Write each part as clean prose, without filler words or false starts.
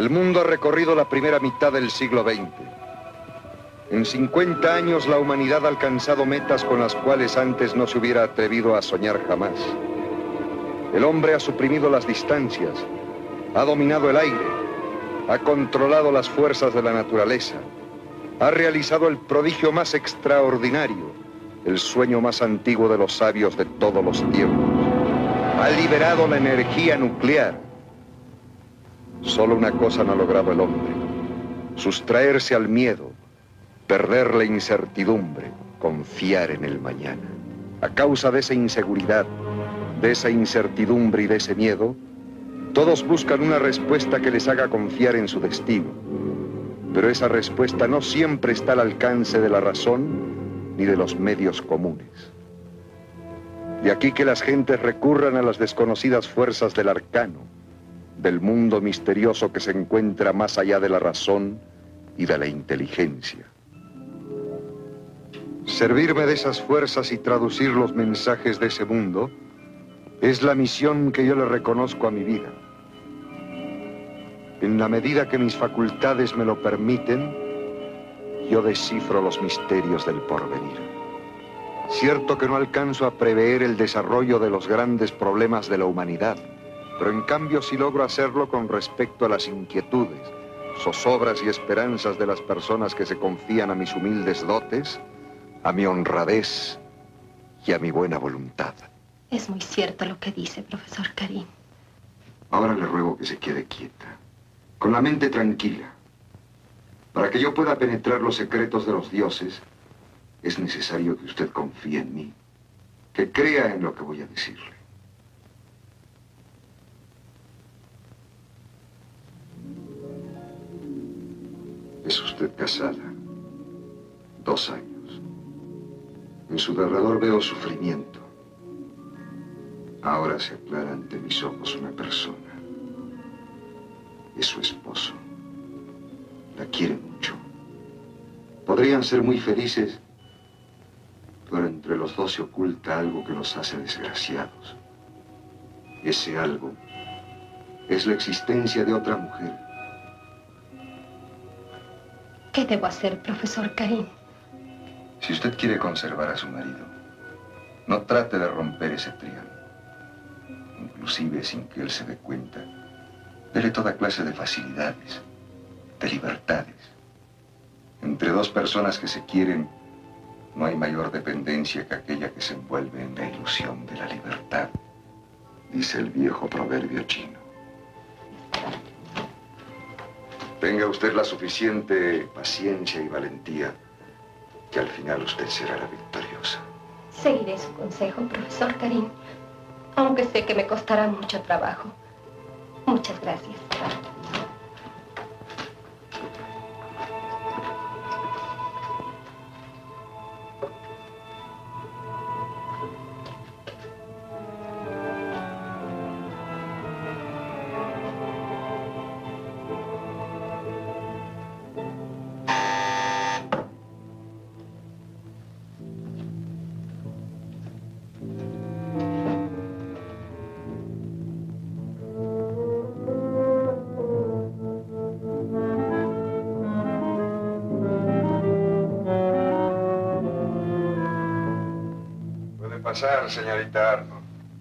El mundo ha recorrido la primera mitad del siglo XX. En 50 años la humanidad ha alcanzado metas con las cuales antes no se hubiera atrevido a soñar jamás. El hombre ha suprimido las distancias, ha dominado el aire, ha controlado las fuerzas de la naturaleza, ha realizado el prodigio más extraordinario, el sueño más antiguo de los sabios de todos los tiempos. Ha liberado la energía nuclear. Solo una cosa no ha logrado el hombre: sustraerse al miedo, perder la incertidumbre, confiar en el mañana. A causa de esa inseguridad, de esa incertidumbre y de ese miedo, todos buscan una respuesta que les haga confiar en su destino. Pero esa respuesta no siempre está al alcance de la razón ni de los medios comunes. De aquí que las gentes recurran a las desconocidas fuerzas del arcano, del mundo misterioso que se encuentra más allá de la razón y de la inteligencia. Servirme de esas fuerzas y traducir los mensajes de ese mundo es la misión que yo le reconozco a mi vida. En la medida que mis facultades me lo permiten, yo descifro los misterios del porvenir. Cierto que no alcanzo a prever el desarrollo de los grandes problemas de la humanidad, pero en cambio sí logro hacerlo con respecto a las inquietudes, zozobras y esperanzas de las personas que se confían a mis humildes dotes, a mi honradez y a mi buena voluntad. Es muy cierto lo que dice, profesor Karim. Ahora le ruego que se quede quieta, con la mente tranquila. Para que yo pueda penetrar los secretos de los dioses, es necesario que usted confíe en mí, que crea en lo que voy a decirle. Es usted casada. 2 años. En su derredor veo sufrimiento. Ahora se aclara ante mis ojos una persona. Es su esposo. La quiere mucho. Podrían ser muy felices, pero entre los dos se oculta algo que los hace desgraciados. Ese algo es la existencia de otra mujer. ¿Qué debo hacer, profesor Karim? Si usted quiere conservar a su marido, no trate de romper ese triángulo. Inclusive sin que él se dé cuenta, dele toda clase de facilidades, de libertades. Entre dos personas que se quieren, no hay mayor dependencia que aquella que se envuelve en la ilusión de la libertad, dice el viejo proverbio chino. Tenga usted la suficiente paciencia y valentía, que al final usted será la victoriosa. Seguiré su consejo, profesor Karim, aunque sé que me costará mucho trabajo. Muchas gracias. Pasar, señorita Arnold.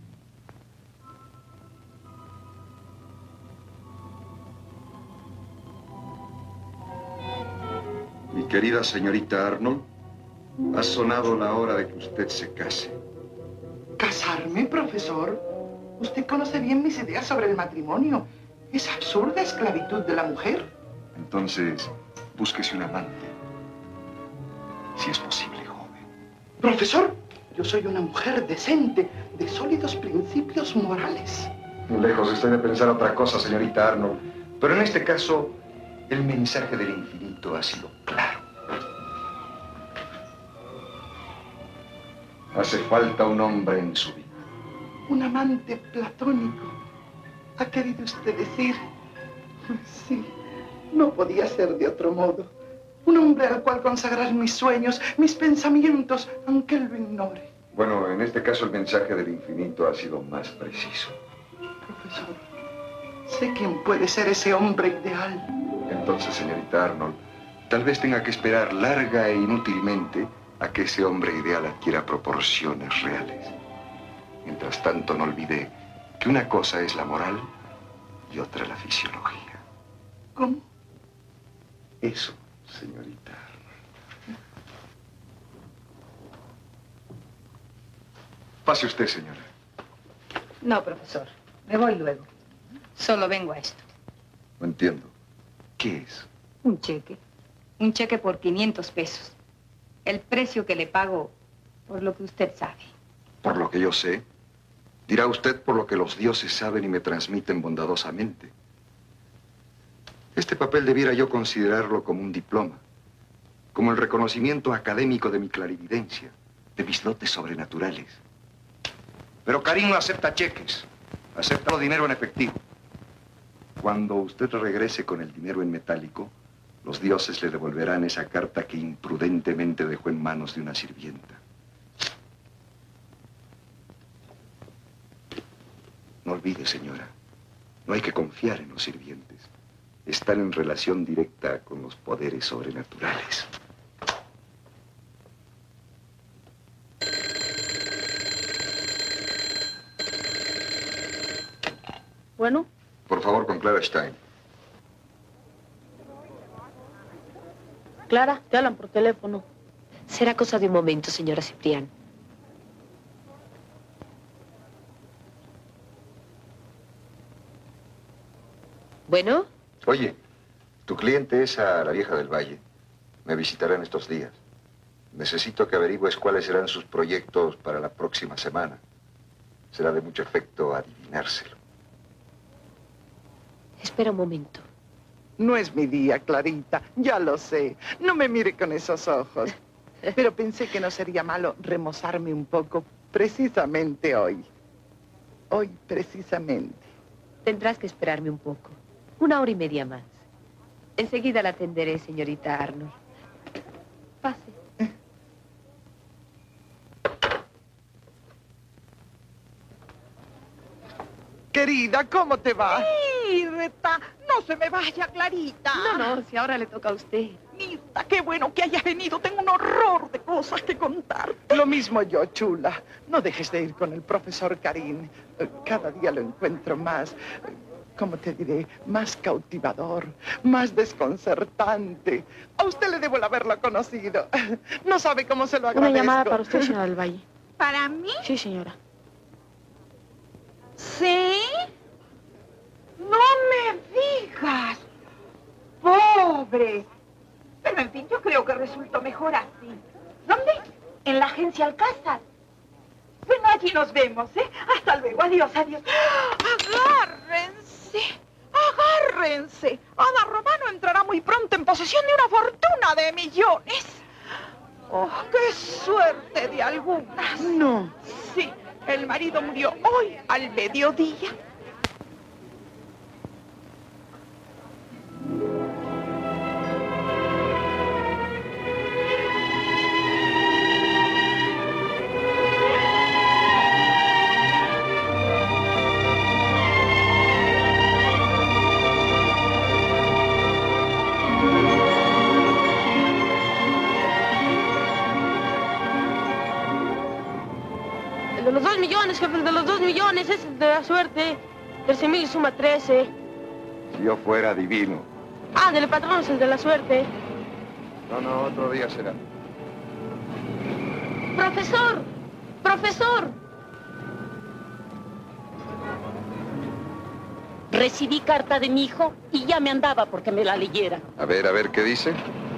Mi querida señorita Arnold, ha sonado la hora de que usted se case. ¿Casarme, profesor? Usted conoce bien mis ideas sobre el matrimonio. Es absurda esclavitud de la mujer. Entonces, búsquese un amante. Si es posible, joven. Profesor, yo soy una mujer decente, de sólidos principios morales. Lejos estoy de pensar otra cosa, señorita Arnold. Pero en este caso, el mensaje del infinito ha sido claro. Hace falta un hombre en su vida. Un amante platónico. ¿Ha querido usted decir? Sí, no podía ser de otro modo. Un hombre al cual consagrar mis sueños, mis pensamientos, aunque él lo ignore. Bueno, en este caso el mensaje del infinito ha sido más preciso. Profesor, Sé quién puede ser ese hombre ideal. Entonces, señorita Arnold, tal vez tenga que esperar larga e inútilmente a que ese hombre ideal adquiera proporciones reales. Mientras tanto, no olvide que una cosa es la moral y otra la fisiología. ¿Cómo? Eso, señorita. Pase usted, señora. No, profesor. Me voy luego. Solo vengo a esto. No entiendo. ¿Qué es? Un cheque. Un cheque por 500 pesos. El precio que le pago por lo que usted sabe. Por lo que yo sé. Dirá usted por lo que los dioses saben y me transmiten bondadosamente. Este papel debiera yo considerarlo como un diploma. Como el reconocimiento académico de mi clarividencia, de mis dotes sobrenaturales. Pero Karim no acepta cheques. Acepta dinero en efectivo. Cuando usted regrese con el dinero en metálico, los dioses le devolverán esa carta que imprudentemente dejó en manos de una sirvienta. No olvide, señora, no hay que confiar en los sirvientes. Están en relación directa con los poderes sobrenaturales. Bueno. Por favor, con Clara Stein. Clara, te hablan por teléfono. Será cosa de un momento, señora Ciprián. ¿Bueno? Oye, tu cliente es la vieja del Valle. Me visitará en estos días. Necesito que averigües cuáles serán sus proyectos para la próxima semana. Será de mucho efecto adivinárselo. Espera un momento. No es mi día, Clarita, ya lo sé. No me mire con esos ojos. Pero pensé que no sería malo remozarme un poco precisamente hoy. Hoy, precisamente. Tendrás que esperarme un poco. 1 hora y media más. Enseguida la atenderé, señorita Arnold. Pase. Querida, ¿cómo te va? Mirta, no se me vaya, Clarita. No, si ahora le toca a usted. Mirta, qué bueno que hayas venido. Tengo un horror de cosas que contarte. Lo mismo yo, chula. No dejes de ir con el profesor Karim. Cada día lo encuentro más, ¿cómo te diré? Más cautivador, más desconcertante. A usted le debo el haberlo conocido. No sabe cómo se lo agradezco. Una llamada para usted, señora del Valle. ¿Para mí? Sí, señora. ¿Sí? No me digas. Pobre. Pero en fin, yo creo que resultó mejor así. ¿Dónde? En la agencia Alcázar. Bueno, allí nos vemos, ¿eh? Hasta luego. Adiós, adiós. Agárrense. Agárrense. Ada Romano entrará muy pronto en posesión de una fortuna de millones. ¡Oh, qué suerte de algunas! No. Sí, el marido murió hoy al mediodía. El de los 2 millones, jefe, el de los 2 millones, es el de la suerte. 13,000 suma 13. Si yo fuera divino. Ah, del patrón es el de la suerte. No, otro día será. ¡Profesor! ¡Profesor! Recibí carta de mi hijo y ya me andaba porque me la leyera. A ver, ¿qué dice?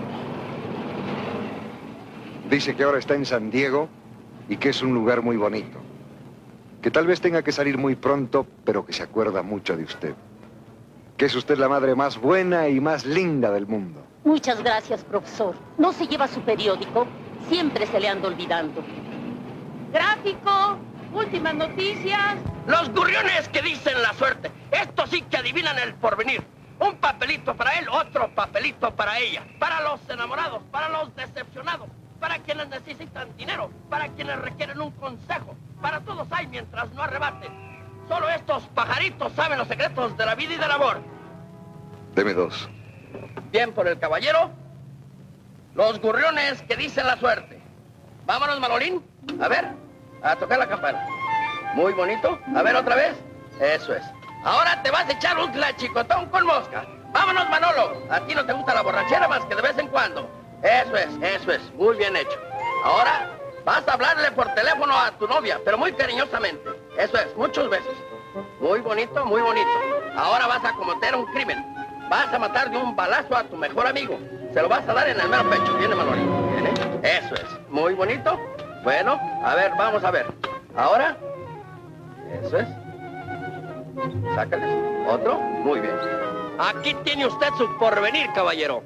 Dice que ahora está en San Diego y que es un lugar muy bonito. Que tal vez tenga que salir muy pronto, pero que se acuerda mucho de usted. Que es usted la madre más buena y más linda del mundo. Muchas gracias, profesor. No se lleva su periódico. Siempre se le anda olvidando. Gráfico, últimas noticias. Los gurriones que dicen la suerte. Estos sí que adivinan el porvenir. Un papelito para él, otro papelito para ella. Para los enamorados, para los decepcionados, para quienes necesitan dinero, para quienes requieren un consejo. Para todos hay mientras no arrebaten. Solo estos pajaritos saben los secretos de la vida y del amor. Deme 2. Bien por el caballero. Los gorriones que dicen la suerte. Vámonos, Manolín. A ver, a tocar la campana. Muy bonito. A ver, otra vez. Eso es. Ahora te vas a echar un tlachicotón con mosca. Vámonos, Manolo. A ti no te gusta la borrachera más que de vez en cuando. Eso es. Muy bien hecho. Ahora vas a hablarle por teléfono a tu novia, pero muy cariñosamente. Eso es, muchos besos. Muy bonito, muy bonito. Ahora vas a cometer un crimen. Vas a matar de un balazo a tu mejor amigo. Se lo vas a dar en el mero pecho. Viene, Manolín. Viene. Eso es. Muy bonito. Bueno, a ver, vamos a ver. Ahora. Eso es. Sácales. Otro. Muy bien. Aquí tiene usted su porvenir, caballero.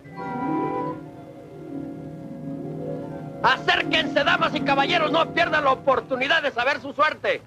Acérquense, damas y caballeros. No pierdan la oportunidad de saber su suerte.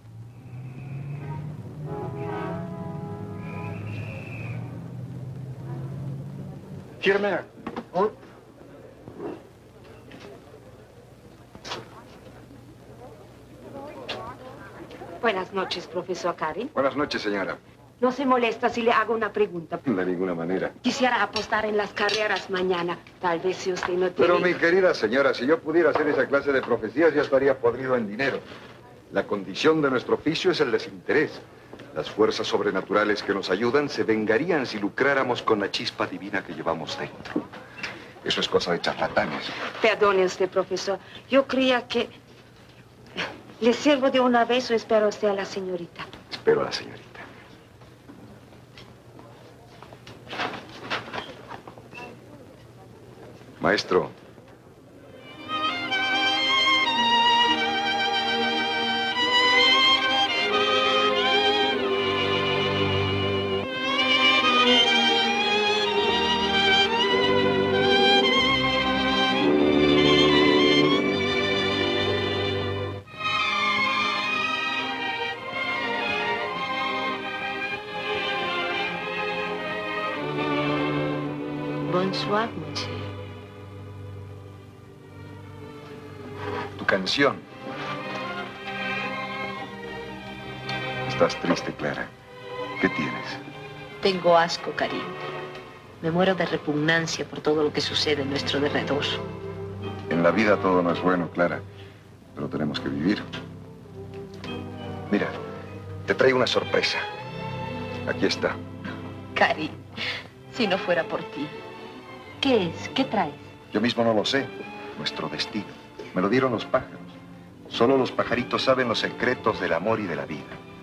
Buenas noches, profesor Karin. Buenas noches, señora. No se molesta si le hago una pregunta. De ninguna manera. Quisiera apostar en las carreras mañana. Tal vez si usted no tiene... Pero, mi querida señora, si yo pudiera hacer esa clase de profecías, ya estaría podrido en dinero. La condición de nuestro oficio es el desinterés. Las fuerzas sobrenaturales que nos ayudan se vengarían si lucráramos con la chispa divina que llevamos dentro. Eso es cosa de charlatanes. Perdone usted, profesor. Yo creía que... ¿Le sirvo de una vez o espero usted a la señorita? Espero a la señorita. Maestro. Bonsoir, monsieur. Tu canción. Estás triste, Clara. ¿Qué tienes? Tengo asco, Karin. Me muero de repugnancia por todo lo que sucede en nuestro derredor. En la vida todo no es bueno, Clara. Pero tenemos que vivir. Mira, te traigo una sorpresa. Aquí está. Karin, si no fuera por ti. ¿Qué es? ¿Qué traes? Yo mismo no lo sé. Nuestro destino. Me lo dieron los pájaros. Solo los pajaritos saben los secretos del amor y de la vida.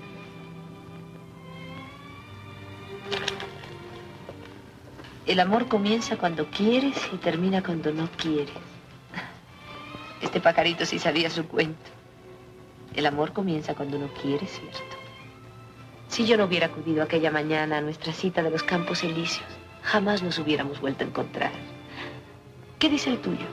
El amor comienza cuando quieres y termina cuando no quieres. Este pajarito sí sabía su cuento. El amor comienza cuando uno quiere, ¿cierto? Si yo no hubiera acudido aquella mañana a nuestra cita de los Campos Elíseos, jamás nos hubiéramos vuelto a encontrar. ¿Qué dice el tuyo?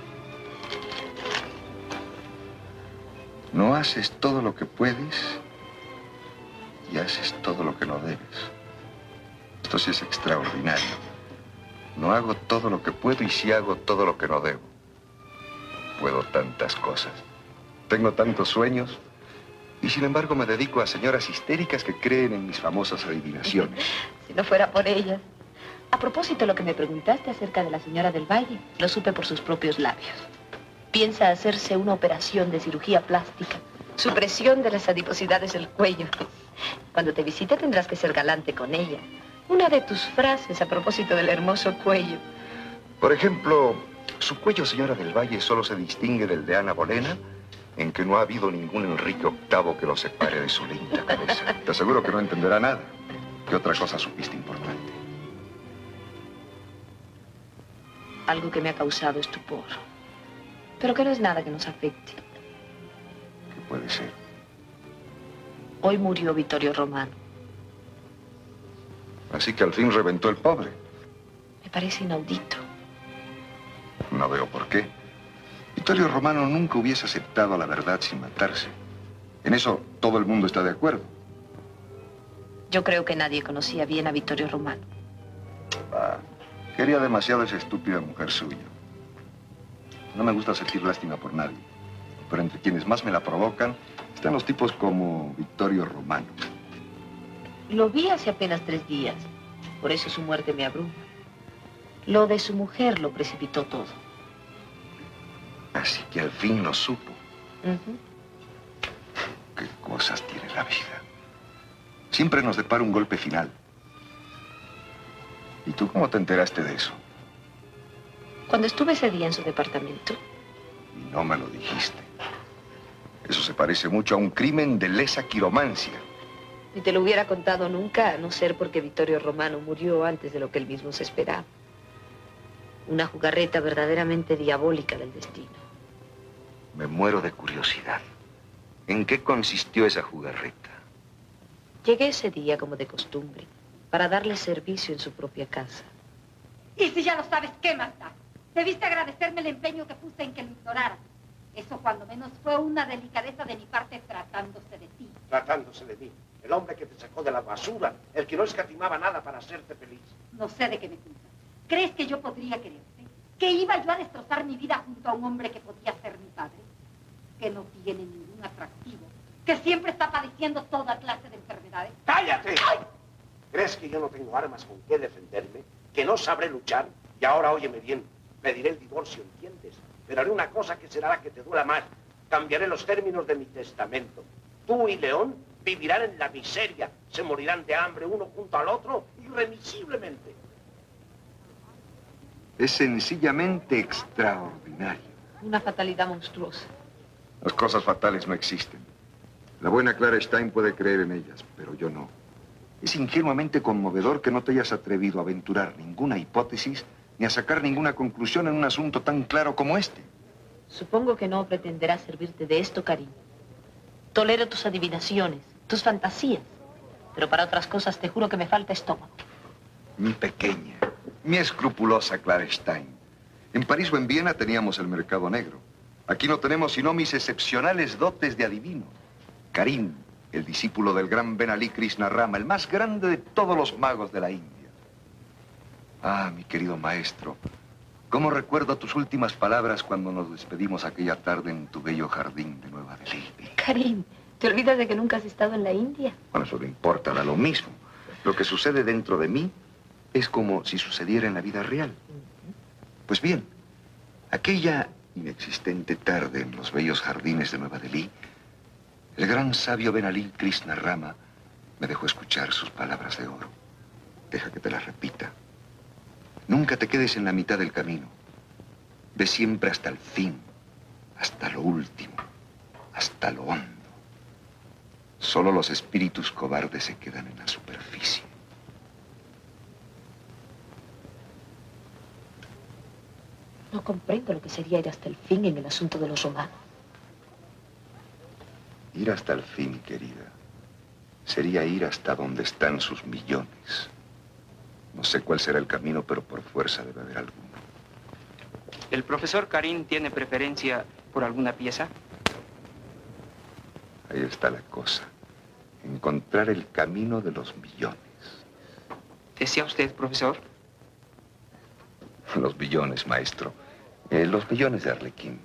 No haces todo lo que puedes y haces todo lo que no debes. Esto sí es extraordinario. No hago todo lo que puedo y sí hago todo lo que no debo. Puedo tantas cosas. Tengo tantos sueños y sin embargo me dedico a señoras histéricas que creen en mis famosas adivinaciones. Si no fuera por ellas. A propósito, lo que me preguntaste acerca de la señora del Valle, lo supe por sus propios labios. Piensa hacerse una operación de cirugía plástica. Supresión de las adiposidades del cuello. Cuando te visite tendrás que ser galante con ella. Una de tus frases a propósito del hermoso cuello. Por ejemplo, su cuello, señora del Valle, solo se distingue del de Ana Bolena en que no ha habido ningún Enrique VIII que lo separe de su linda cabeza. Te aseguro que no entenderá nada. ¿Qué otra cosa supiste importante? Algo que me ha causado estupor. Pero que no es nada que nos afecte. ¿Qué puede ser? Hoy murió Vittorio Romano. Así que al fin reventó el pobre. Me parece inaudito. No veo por qué. Vittorio Romano nunca hubiese aceptado la verdad sin matarse. En eso todo el mundo está de acuerdo. Yo creo que nadie conocía bien a Vittorio Romano. Quería demasiado a esa estúpida mujer suya. No me gusta sentir lástima por nadie. Pero entre quienes más me la provocan están los tipos como Vittorio Romano. Lo vi hace apenas 3 días. Por eso su muerte me abruma. Lo de su mujer lo precipitó todo. Así que al fin lo supo. Ujú. Qué cosas tiene la vida. Siempre nos depara un golpe final. ¿Y tú cómo te enteraste de eso? Cuando estuve ese día en su departamento. Y no me lo dijiste. Eso se parece mucho a un crimen de lesa quiromancia. Ni te lo hubiera contado nunca, a no ser porque Vittorio Romano murió antes de lo que él mismo se esperaba. Una jugarreta verdaderamente diabólica del destino. Me muero de curiosidad. ¿En qué consistió esa jugarreta? Llegué ese día, como de costumbre, para darle servicio en su propia casa. Y si ya lo sabes, ¿qué más da? Debiste agradecerme el empeño que puse en que lo ignorara. Eso cuando menos fue una delicadeza de mi parte tratándose de ti. Tratándose de mí. El hombre que te sacó de la basura, el que no escatimaba nada para hacerte feliz. No sé de qué me culpas. ¿Crees que yo podría quererte? ¿Que iba yo a destrozar mi vida junto a un hombre que podía ser mi padre? Que no tiene ningún atractivo. Que siempre está padeciendo toda clase de enfermedades. ¡Cállate! ¡Ay! ¿Crees que yo no tengo armas con qué defenderme? ¿Que no sabré luchar? Y ahora óyeme bien. Pediré el divorcio, ¿entiendes? Pero haré una cosa que será la que te duela más. Cambiaré los términos de mi testamento. Tú y León vivirán en la miseria. Se morirán de hambre uno junto al otro irremisiblemente. Es sencillamente extraordinario. Una fatalidad monstruosa. Las cosas fatales no existen. La buena Clara Stein puede creer en ellas, pero yo no. Es ingenuamente conmovedor que no te hayas atrevido a aventurar ninguna hipótesis ni a sacar ninguna conclusión en un asunto tan claro como este. Supongo que no pretenderás servirte de esto, cariño. Tolero tus adivinaciones, tus fantasías. Pero para otras cosas te juro que me falta estómago. Mi pequeña, mi escrupulosa Clara Stein. En París o en Viena teníamos el mercado negro. Aquí no tenemos sino mis excepcionales dotes de adivino. Karim, el discípulo del gran Ben Ali Krishna Rama, el más grande de todos los magos de la India. Ah, mi querido maestro, cómo recuerdo tus últimas palabras cuando nos despedimos aquella tarde en tu bello jardín de Nueva Delhi. Karim, ¿te olvidas de que nunca has estado en la India? Bueno, eso no importa, da lo mismo. Lo que sucede dentro de mí es como si sucediera en la vida real. Pues bien, aquella inexistente tarde en los bellos jardines de Nueva Delhi, el gran sabio Ben Ali Krishna Rama me dejó escuchar sus palabras de oro. Deja que te las repita. Nunca te quedes en la mitad del camino. Ve siempre hasta el fin, hasta lo último, hasta lo hondo. Solo los espíritus cobardes se quedan en la superficie. No comprendo lo que sería ir hasta el fin en el asunto de los romanos. Ir hasta el fin, querida, sería ir hasta donde están sus millones. No sé cuál será el camino, pero por fuerza debe haber alguno. ¿El profesor Karim tiene preferencia por alguna pieza? Ahí está la cosa. Encontrar el camino de los millones. ¿Desea usted, profesor? Los billones, maestro. Los millones de Arlequín.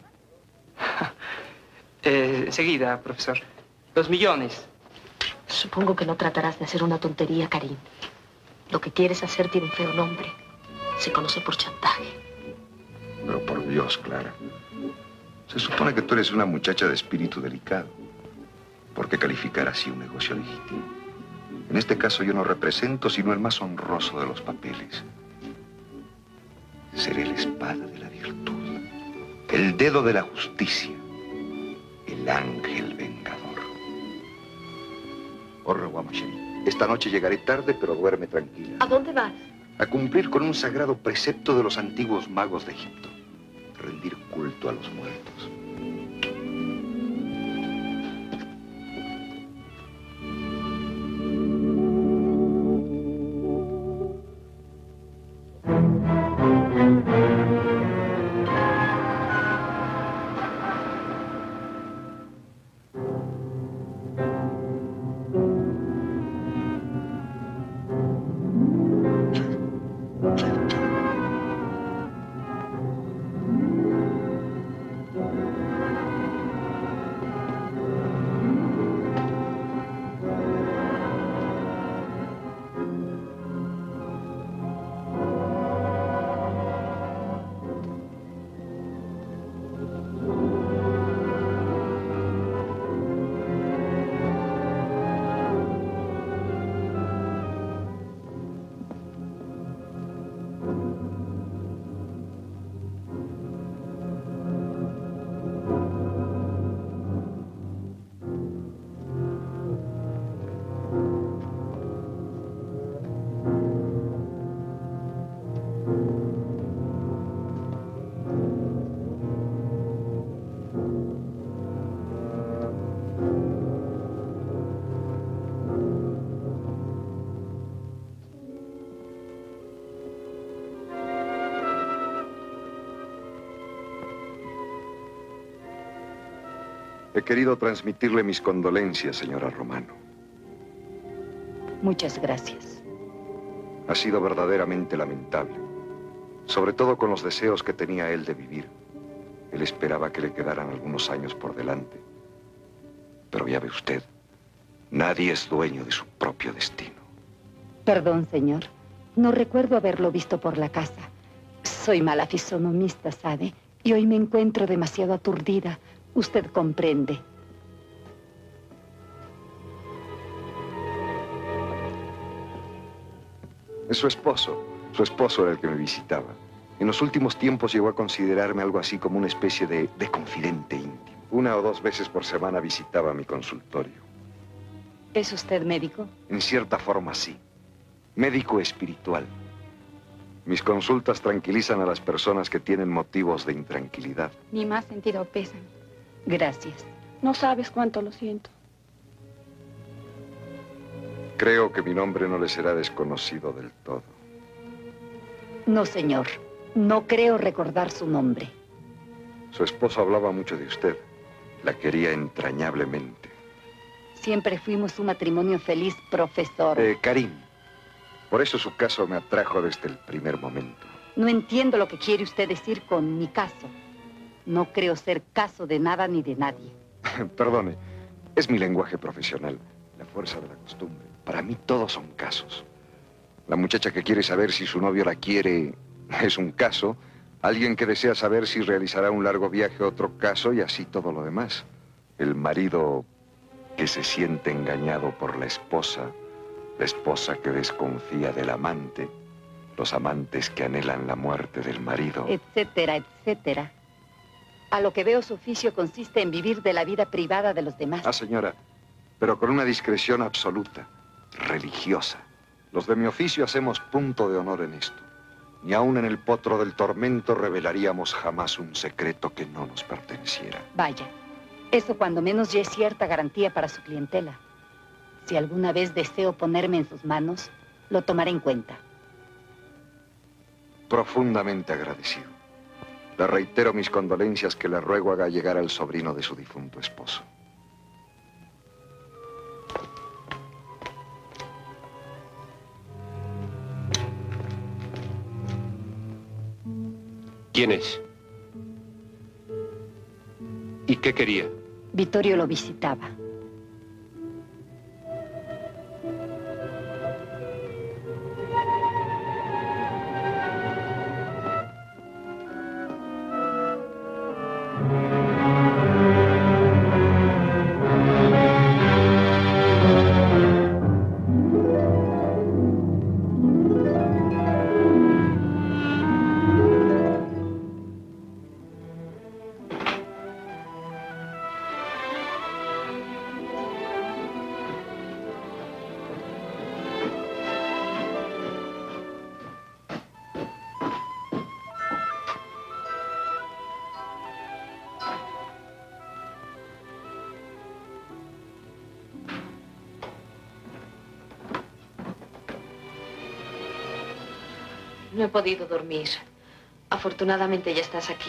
Enseguida, profesor. Los millones. Supongo que no tratarás de hacer una tontería, Karim. Lo que quieres hacer tiene un feo nombre. Se conoce por chantaje. Pero por Dios, Clara. Se supone que tú eres una muchacha de espíritu delicado. ¿Por qué calificar así un negocio legítimo? En este caso yo no represento sino el más honroso de los papeles. Seré la espada de la virtud, el dedo de la justicia, el ángel vengador. Au revoir, ma chérie. Esta noche llegaré tarde, pero duerme tranquila. ¿A dónde vas? A cumplir con un sagrado precepto de los antiguos magos de Egipto. Rendir culto a los muertos. He querido transmitirle mis condolencias, señora Romano. Muchas gracias. Ha sido verdaderamente lamentable, sobre todo con los deseos que tenía él de vivir. Él esperaba que le quedaran algunos años por delante. Pero ya ve usted, nadie es dueño de su propio destino. Perdón, señor. No recuerdo haberlo visto por la casa. Soy mala fisonomista, ¿sabe? Y hoy me encuentro demasiado aturdida. Usted comprende. Es su esposo. Su esposo era el que me visitaba. En los últimos tiempos llegó a considerarme algo así como una especie de confidente íntimo. 1 o 2 veces por semana visitaba mi consultorio. ¿Es usted médico? En cierta forma, sí. Médico espiritual. Mis consultas tranquilizan a las personas que tienen motivos de intranquilidad. Ni más sentido pésame. Gracias. No sabes cuánto lo siento. Creo que mi nombre no le será desconocido del todo. No, señor. No creo recordar su nombre. Su esposo hablaba mucho de usted. La quería entrañablemente. Siempre fuimos un matrimonio feliz, profesor. Karim. Por eso su caso me atrajo desde el primer momento. No entiendo lo que quiere usted decir con mi caso. No creo ser caso de nada ni de nadie. Perdone, es mi lenguaje profesional, la fuerza de la costumbre. Para mí todos son casos. La muchacha que quiere saber si su novio la quiere es un caso. Alguien que desea saber si realizará un largo viaje, otro caso, y así todo lo demás. El marido que se siente engañado por la esposa que desconfía del amante, los amantes que anhelan la muerte del marido, etcétera, etcétera. A lo que veo, su oficio consiste en vivir de la vida privada de los demás. Ah, señora, pero con una discreción absoluta, religiosa. Los de mi oficio hacemos punto de honor en esto. Ni aun en el potro del tormento revelaríamos jamás un secreto que no nos perteneciera. Vaya, eso cuando menos ya es cierta garantía para su clientela. Si alguna vez deseo ponerme en sus manos, lo tomaré en cuenta. Profundamente agradecido. Le reitero mis condolencias que le ruego haga llegar al sobrino de su difunto esposo. ¿Quién es? ¿Y qué quería? Vittorio lo visitaba. No he podido dormir. Afortunadamente ya estás aquí.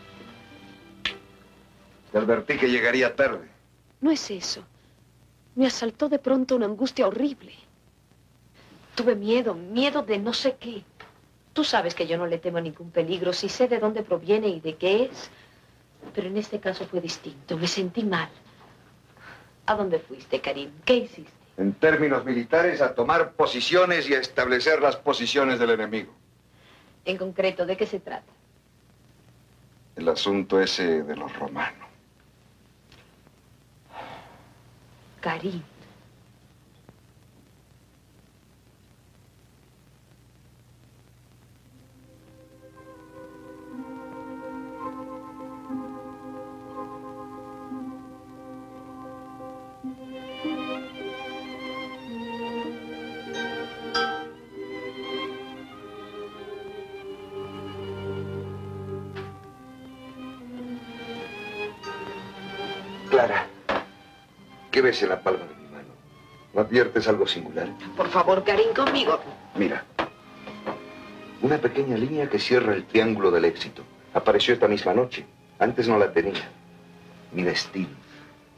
Te advertí que llegaría tarde. No es eso. Me asaltó de pronto una angustia horrible. Tuve miedo de no sé qué. Tú sabes que yo no le temo a ningún peligro, si sé de dónde proviene y de qué es. Pero en este caso fue distinto. Me sentí mal. ¿A dónde fuiste, Karim? ¿Qué hiciste? En términos militares, a tomar posiciones y a establecer las posiciones del enemigo. En concreto, ¿de qué se trata? El asunto ese de los romanos. Karim. Clara, ¿qué ves en la palma de mi mano? ¿No adviertes algo singular? Por favor, Karim, conmigo. Mira, una pequeña línea que cierra el triángulo del éxito. Apareció esta misma noche. Antes no la tenía. Mi destino.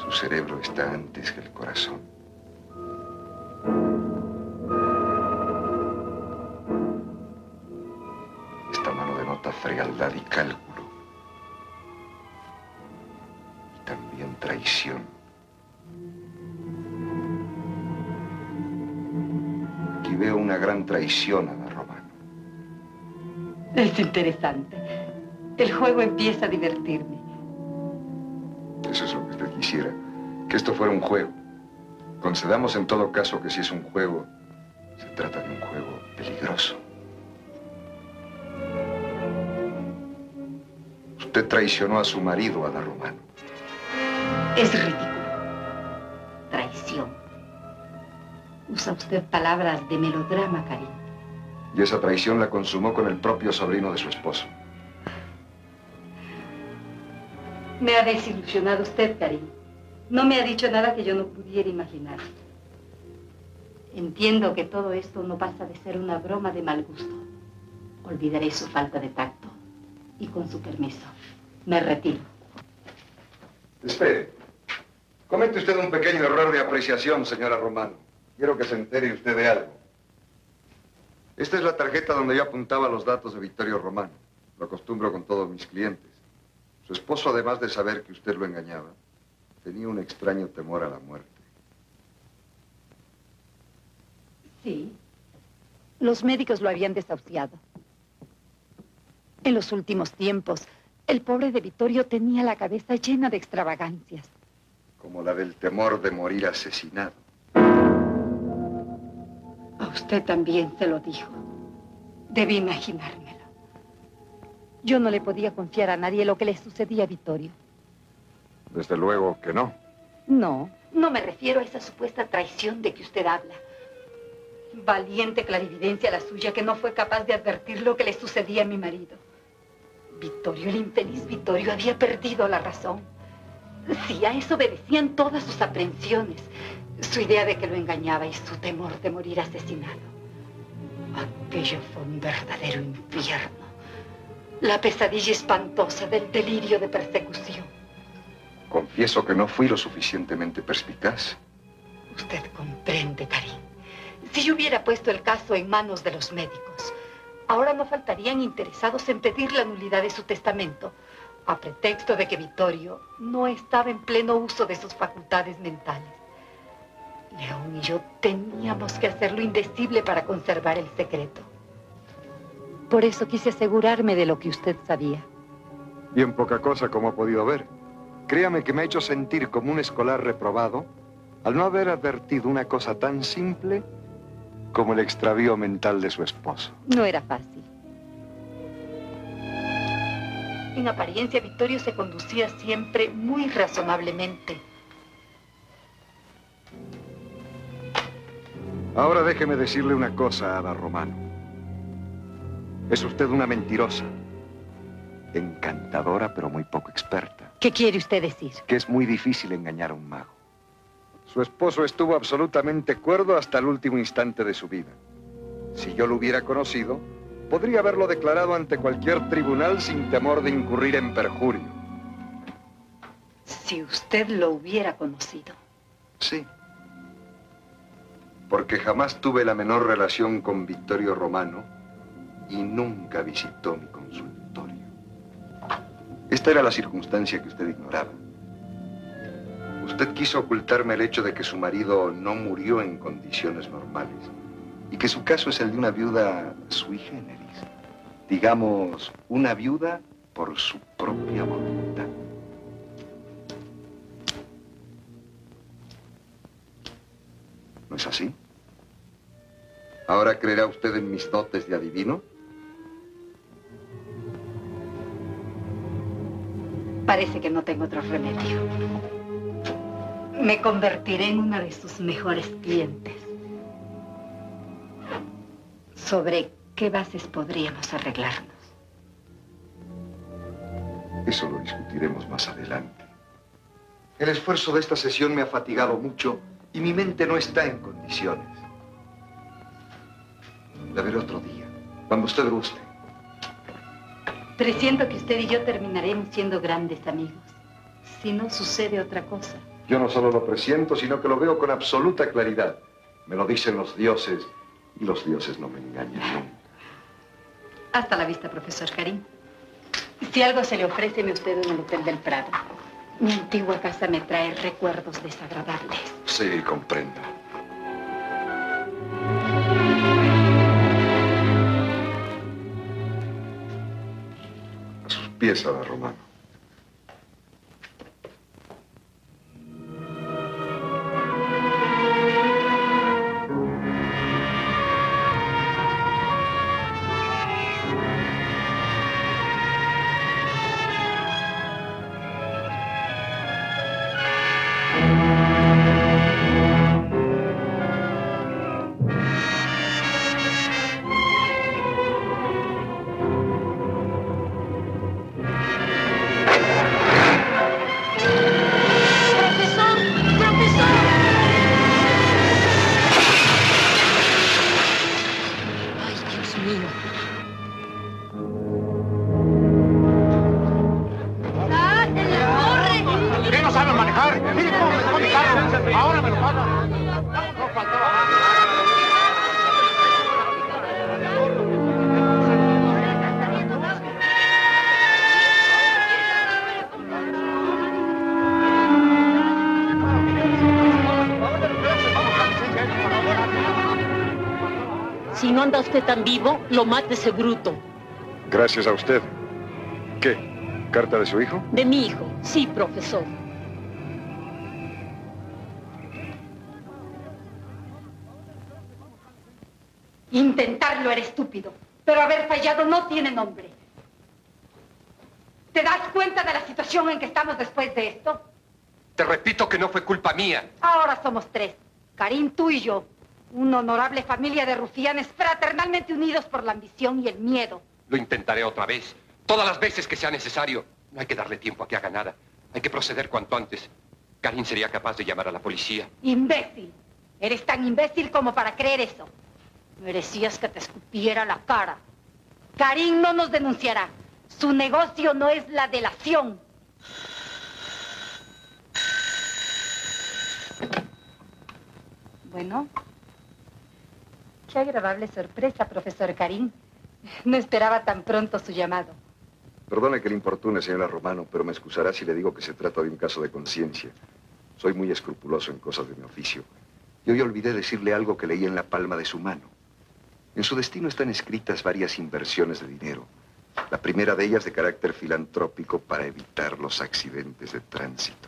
Su cerebro está antes que el corazón. Esta mano denota frialdad y cálculo. Y también traición. Aquí veo una gran traición, Ada Romano. Es interesante. El juego empieza a divertirme. Eso es lo que usted quisiera, que esto fuera un juego. Concedamos en todo caso que si es un juego, se trata de un juego peligroso. Usted traicionó a su marido, Ada Romano. Es ridículo. Traición. Usa usted palabras de melodrama, Karin. Y esa traición la consumó con el propio sobrino de su esposo. Me ha desilusionado usted, Karin. No me ha dicho nada que yo no pudiera imaginar. Entiendo que todo esto no pasa de ser una broma de mal gusto. Olvidaré su falta de tacto. Y con su permiso, me retiro. Espere. Comete usted un pequeño error de apreciación, señora Romano. Quiero que se entere usted de algo. Esta es la tarjeta donde yo apuntaba los datos de Vittorio Romano. Lo acostumbro con todos mis clientes. Su esposo, además de saber que usted lo engañaba, tenía un extraño temor a la muerte. Sí. Los médicos lo habían desahuciado. En los últimos tiempos, el pobre de Vittorio tenía la cabeza llena de extravagancias. Como la del temor de morir asesinado. A usted también se lo dijo. Debí imaginármelo. Yo no le podía confiar a nadie lo que le sucedía a Vittorio. Desde luego que no. No, no me refiero a esa supuesta traición de que usted habla. Valiente clarividencia la suya, que no fue capaz de advertir lo que le sucedía a mi marido. Vittorio, el infeliz Vittorio, había perdido la razón. Sí, a eso obedecían todas sus aprensiones. Su idea de que lo engañaba y su temor de morir asesinado. Aquello fue un verdadero infierno. La pesadilla espantosa del delirio de persecución. Confieso que no fui lo suficientemente perspicaz. Usted comprende, Karin. Si yo hubiera puesto el caso en manos de los médicos, ahora no faltarían interesados en pedir la nulidad de su testamento, a pretexto de que Vittorio no estaba en pleno uso de sus facultades mentales. León y yo teníamos que hacer lo indecible para conservar el secreto. Por eso quise asegurarme de lo que usted sabía. Bien poca cosa, como ha podido ver. Créame que me ha hecho sentir como un escolar reprobado al no haber advertido una cosa tan simple como el extravío mental de su esposo. No era fácil. En apariencia, Vittorio se conducía siempre muy razonablemente. Ahora déjeme decirle una cosa, Ada Romano. Es usted una mentirosa. Encantadora, pero muy poco experta. ¿Qué quiere usted decir? Que es muy difícil engañar a un mago. Su esposo estuvo absolutamente cuerdo hasta el último instante de su vida. Si yo lo hubiera conocido, podría haberlo declarado ante cualquier tribunal sin temor de incurrir en perjurio. Si usted lo hubiera conocido. Sí. Porque jamás tuve la menor relación con Vittorio Romano y nunca visitó mi consultorio. Esta era la circunstancia que usted ignoraba. Usted quiso ocultarme el hecho de que su marido no murió en condiciones normales y que su caso es el de una viuda sui generis. Digamos, una viuda por su propia voluntad. ¿No es así? ¿Ahora creerá usted en mis dotes de adivino? Parece que no tengo otro remedio. Me convertiré en una de sus mejores clientes. ¿Sobre qué bases podríamos arreglarnos? Eso lo discutiremos más adelante. El esfuerzo de esta sesión me ha fatigado mucho y mi mente no está en condiciones. La veré otro día, cuando usted guste. Presiento que usted y yo terminaremos siendo grandes amigos. Si no sucede otra cosa. Yo no solo lo presiento, sino que lo veo con absoluta claridad. Me lo dicen los dioses, y los dioses no me engañan nunca. Hasta la vista, profesor Karim. Si algo se le ofrece, me usted en el Hotel del Prado. Mi antigua casa me trae recuerdos desagradables. Sí, comprendo. A sus pies, Ada Romano. Si no anda usted tan vivo, lo mate ese bruto. Gracias a usted. ¿Qué? ¿Carta de su hijo? De mi hijo, sí, profesor. Intentarlo era estúpido, pero haber fallado no tiene nombre. ¿Te das cuenta de la situación en que estamos después de esto? Te repito que no fue culpa mía. Ahora somos tres. Karim, tú y yo. Una honorable familia de rufianes fraternalmente unidos por la ambición y el miedo. Lo intentaré otra vez. Todas las veces que sea necesario. No hay que darle tiempo a que haga nada. Hay que proceder cuanto antes. Karim sería capaz de llamar a la policía. Imbécil. Eres tan imbécil como para creer eso. Merecías que te escupiera la cara. Karim no nos denunciará. Su negocio no es la delación. Bueno, qué agradable sorpresa, profesor Karim. No esperaba tan pronto su llamado. Perdone que le importune, señora Romano, pero me excusará si le digo que se trata de un caso de conciencia. Soy muy escrupuloso en cosas de mi oficio. Y hoy olvidé decirle algo que leí en la palma de su mano. En su destino están escritas varias inversiones de dinero. La primera de ellas de carácter filantrópico para evitar los accidentes de tránsito.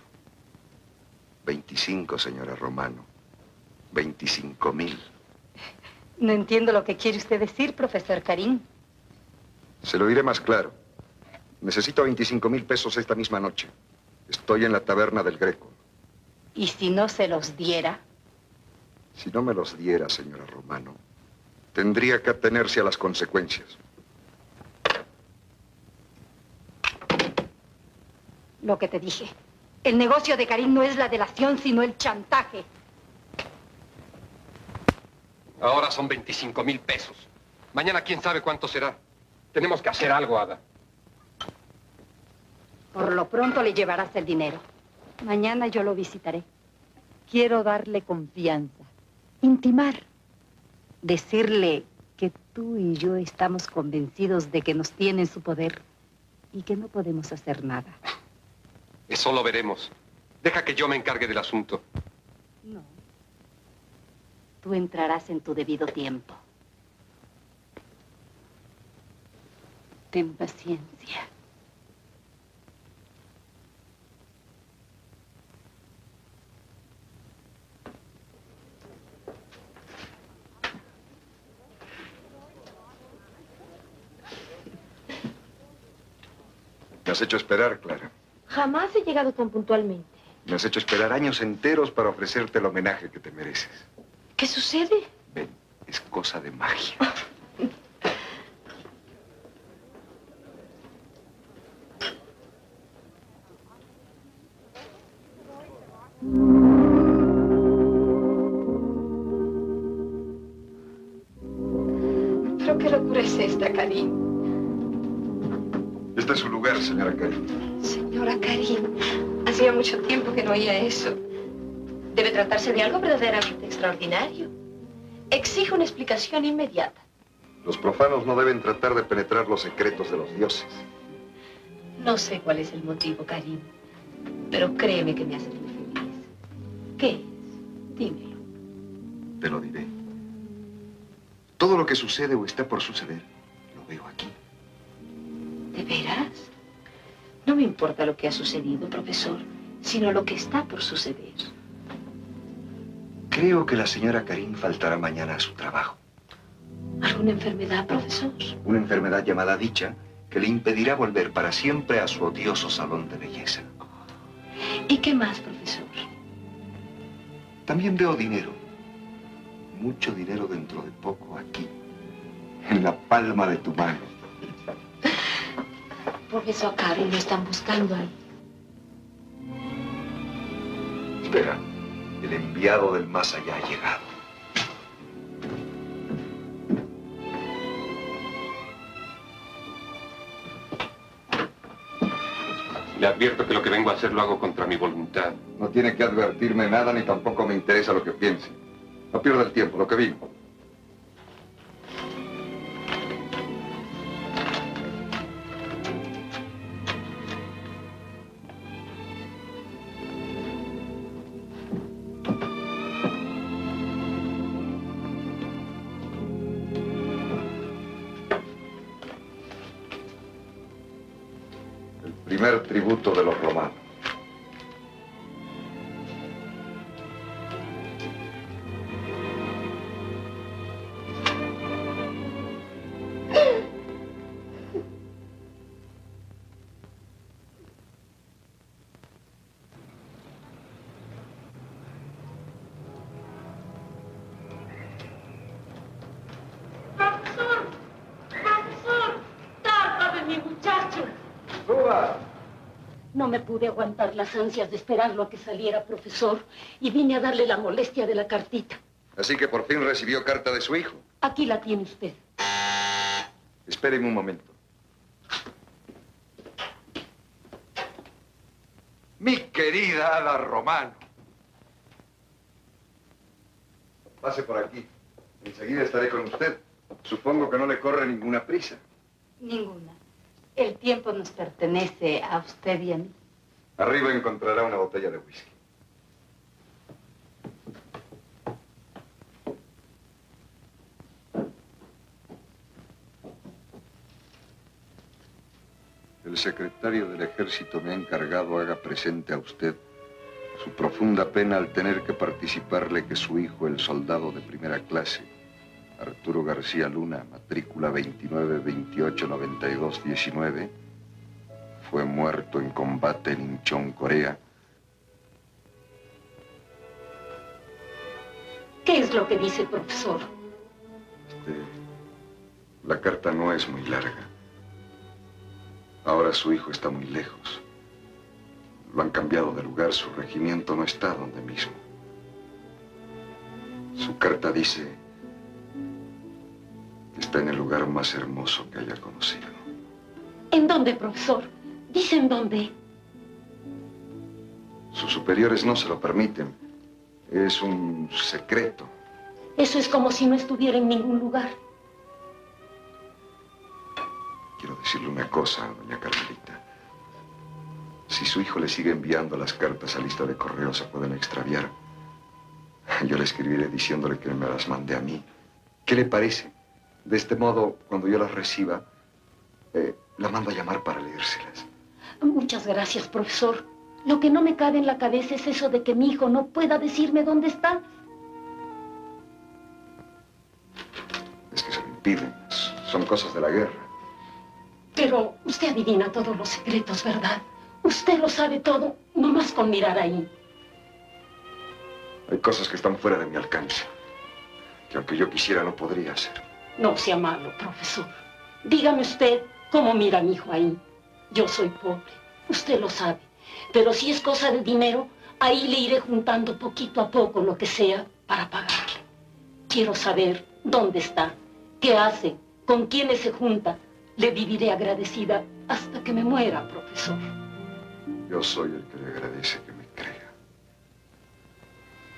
25, señora Romano. 25,000. No entiendo lo que quiere usted decir, profesor Karim. Se lo diré más claro. Necesito 25,000 pesos esta misma noche. Estoy en la taberna del Greco. ¿Y si no se los diera? Si no me los diera, señora Romano, tendría que atenerse a las consecuencias. Lo que te dije. El negocio de Karim no es la delación, sino el chantaje. Ahora son 25,000 pesos. Mañana quién sabe cuánto será. Tenemos que hacer algo, Ada. Por lo pronto le llevarás el dinero. Mañana yo lo visitaré. Quiero darle confianza. Intimar. Decirle que tú y yo estamos convencidos de que nos tiene en su poder y que no podemos hacer nada. Eso lo veremos. Deja que yo me encargue del asunto. No. Tú entrarás en tu debido tiempo. Ten paciencia. Me has hecho esperar, Clara. Jamás he llegado tan puntualmente. Me has hecho esperar años enteros para ofrecerte el homenaje que te mereces. ¿Qué sucede? Ven, es cosa de magia. ¿Pero qué locura es esta, Karim? Este es su lugar, señora Karim. Señora Karim, hacía mucho tiempo que no oía eso. Debe tratarse de algo verdaderamente extraordinario. Exige una explicación inmediata. Los profanos no deben tratar de penetrar los secretos de los dioses. No sé cuál es el motivo, Karim, pero créeme que me hace muy feliz. ¿Qué es? Dímelo. Te lo diré. Todo lo que sucede o está por suceder, lo veo aquí. ¿De veras? No me importa lo que ha sucedido, profesor, sino lo que está por suceder. Creo que la señora Karim faltará mañana a su trabajo. ¿Alguna enfermedad, profesor? Una enfermedad llamada dicha que le impedirá volver para siempre a su odioso salón de belleza. ¿Y qué más, profesor? También veo dinero. Mucho dinero dentro de poco aquí, en la palma de tu mano. Profesor Karim, lo están buscando ahí. Espera, el enviado del más allá ha llegado. Le advierto que lo que vengo a hacer lo hago contra mi voluntad. No tiene que advertirme nada, ni tampoco me interesa lo que piense. No pierda el tiempo, lo que vivo. Primer tributo de los romanos. Profesor, tarda de mi muchacho. ¡Suba! No me pude aguantar las ansias de esperarlo a que saliera, profesor, y vine a darle la molestia de la cartita. Así que por fin recibió carta de su hijo. Aquí la tiene usted. Espéreme un momento. Mi querida Ada Romano. Pase por aquí. Enseguida estaré con usted. Supongo que no le corre ninguna prisa. Ninguna. El tiempo nos pertenece a usted y a mí. Arriba encontrará una botella de whisky. El secretario del ejército me ha encargado haga presente a usted su profunda pena al tener que participarle que su hijo, el soldado de primera clase, Arturo García Luna, matrícula 29289219, fue muerto en combate en Incheon, Corea. ¿Qué es lo que dice, profesor? La carta no es muy larga. Ahora su hijo está muy lejos. Lo han cambiado de lugar, su regimiento no está donde mismo. Su carta dice que está en el lugar más hermoso que haya conocido. ¿En dónde, profesor? Dice en dónde. Sus superiores no se lo permiten. Es un secreto. Eso es como si no estuviera en ningún lugar. Quiero decirle una cosa, doña Carmelita. Si su hijo le sigue enviando las cartas a lista de correo, se pueden extraviar. Yo le escribiré diciéndole que me las mande a mí. ¿Qué le parece? De este modo, cuando yo las reciba, la mando a llamar para leérselas. Muchas gracias, profesor. Lo que no me cabe en la cabeza es eso de que mi hijo no pueda decirme dónde está. Es que se lo impiden. Son cosas de la guerra. Pero usted adivina todos los secretos, ¿verdad? Usted lo sabe todo, nomás con mirar ahí. Hay cosas que están fuera de mi alcance, que aunque yo quisiera no podría hacer. No sea malo, profesor. Dígame usted cómo mira a mi hijo ahí. Yo soy pobre, usted lo sabe. Pero si es cosa de dinero, ahí le iré juntando poquito a poco lo que sea para pagarle. Quiero saber dónde está, qué hace, con quiénes se junta. Le viviré agradecida hasta que me muera, profesor. Yo soy el que le agradece que me crea.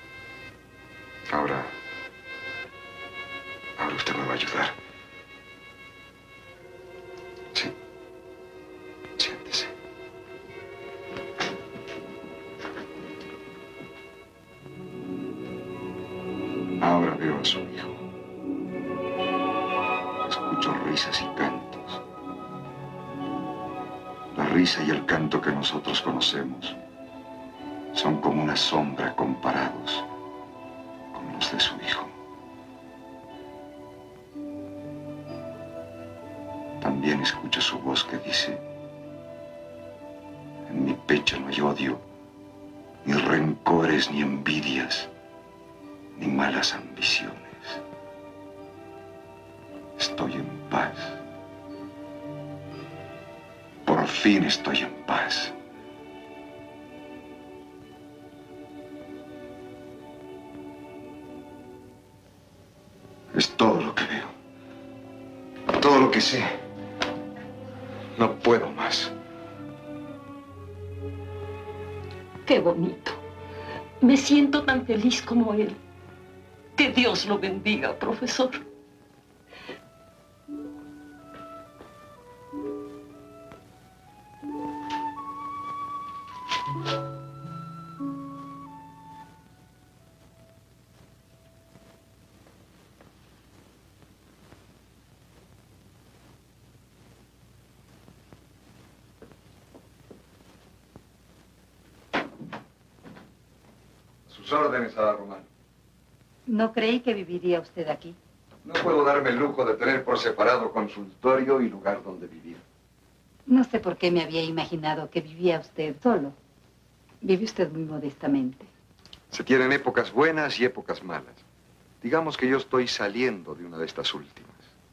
me va a ayudar. Sí. Siéntese. Ahora veo a su hijo. Escucho risas y cantos. La risa y el canto que nosotros conocemos son como una sombra comparados con los de su hijo. También escucho su voz que dice: en mi pecho no hay odio, ni rencores, ni envidias, ni malas ambiciones. Estoy en paz. Por fin estoy en paz. Es todo lo que veo. Todo lo que sé. No puedo más. Qué bonito. Me siento tan feliz como él. Que Dios lo bendiga, profesor. Sus órdenes, Ada Romano. No creí que viviría usted aquí. No puedo darme el lujo de tener por separado consultorio y lugar donde vivir. No sé por qué me había imaginado que vivía usted solo. Vive usted muy modestamente. Se tienen épocas buenas y épocas malas. Digamos que yo estoy saliendo de una de estas últimas.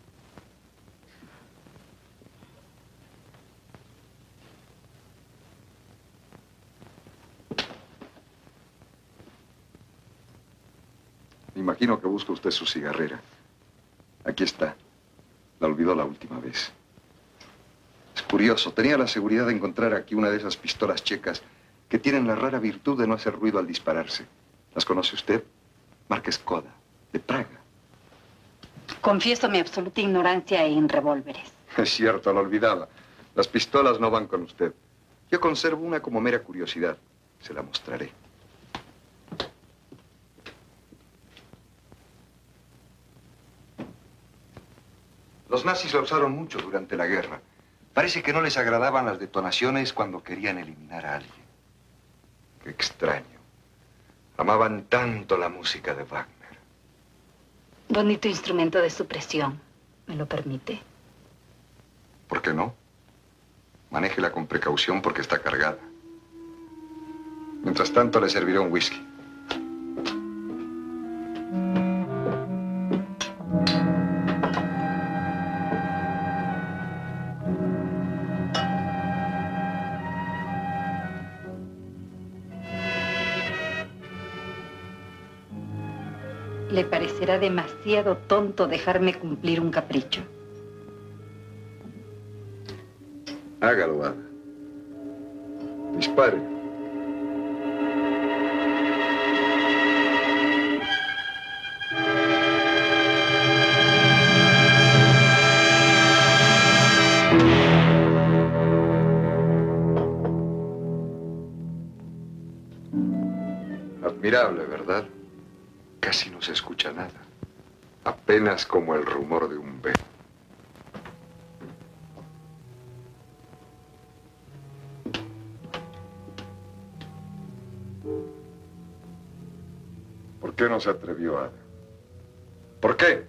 Me imagino que busca usted su cigarrera. Aquí está. La olvidó la última vez. Es curioso. Tenía la seguridad de encontrar aquí una de esas pistolas checas que tienen la rara virtud de no hacer ruido al dispararse. ¿Las conoce usted? Marca Skoda, de Praga. Confieso mi absoluta ignorancia en revólveres. Es cierto, lo olvidaba. Las pistolas no van con usted. Yo conservo una como mera curiosidad. Se la mostraré. Los nazis la usaron mucho durante la guerra. Parece que no les agradaban las detonaciones cuando querían eliminar a alguien. Qué extraño. Amaban tanto la música de Wagner. Bonito instrumento de supresión. ¿Me lo permite? ¿Por qué no? Manéjela con precaución porque está cargada. Mientras tanto, le serviré un whisky. Le parecerá demasiado tonto dejarme cumplir un capricho. Hágalo, Ada. Dispare. Admirable, ¿verdad? Casi no se escucha nada. Apenas como el rumor de un velo. ¿Por qué no se atrevió, Ada? ¿Por qué?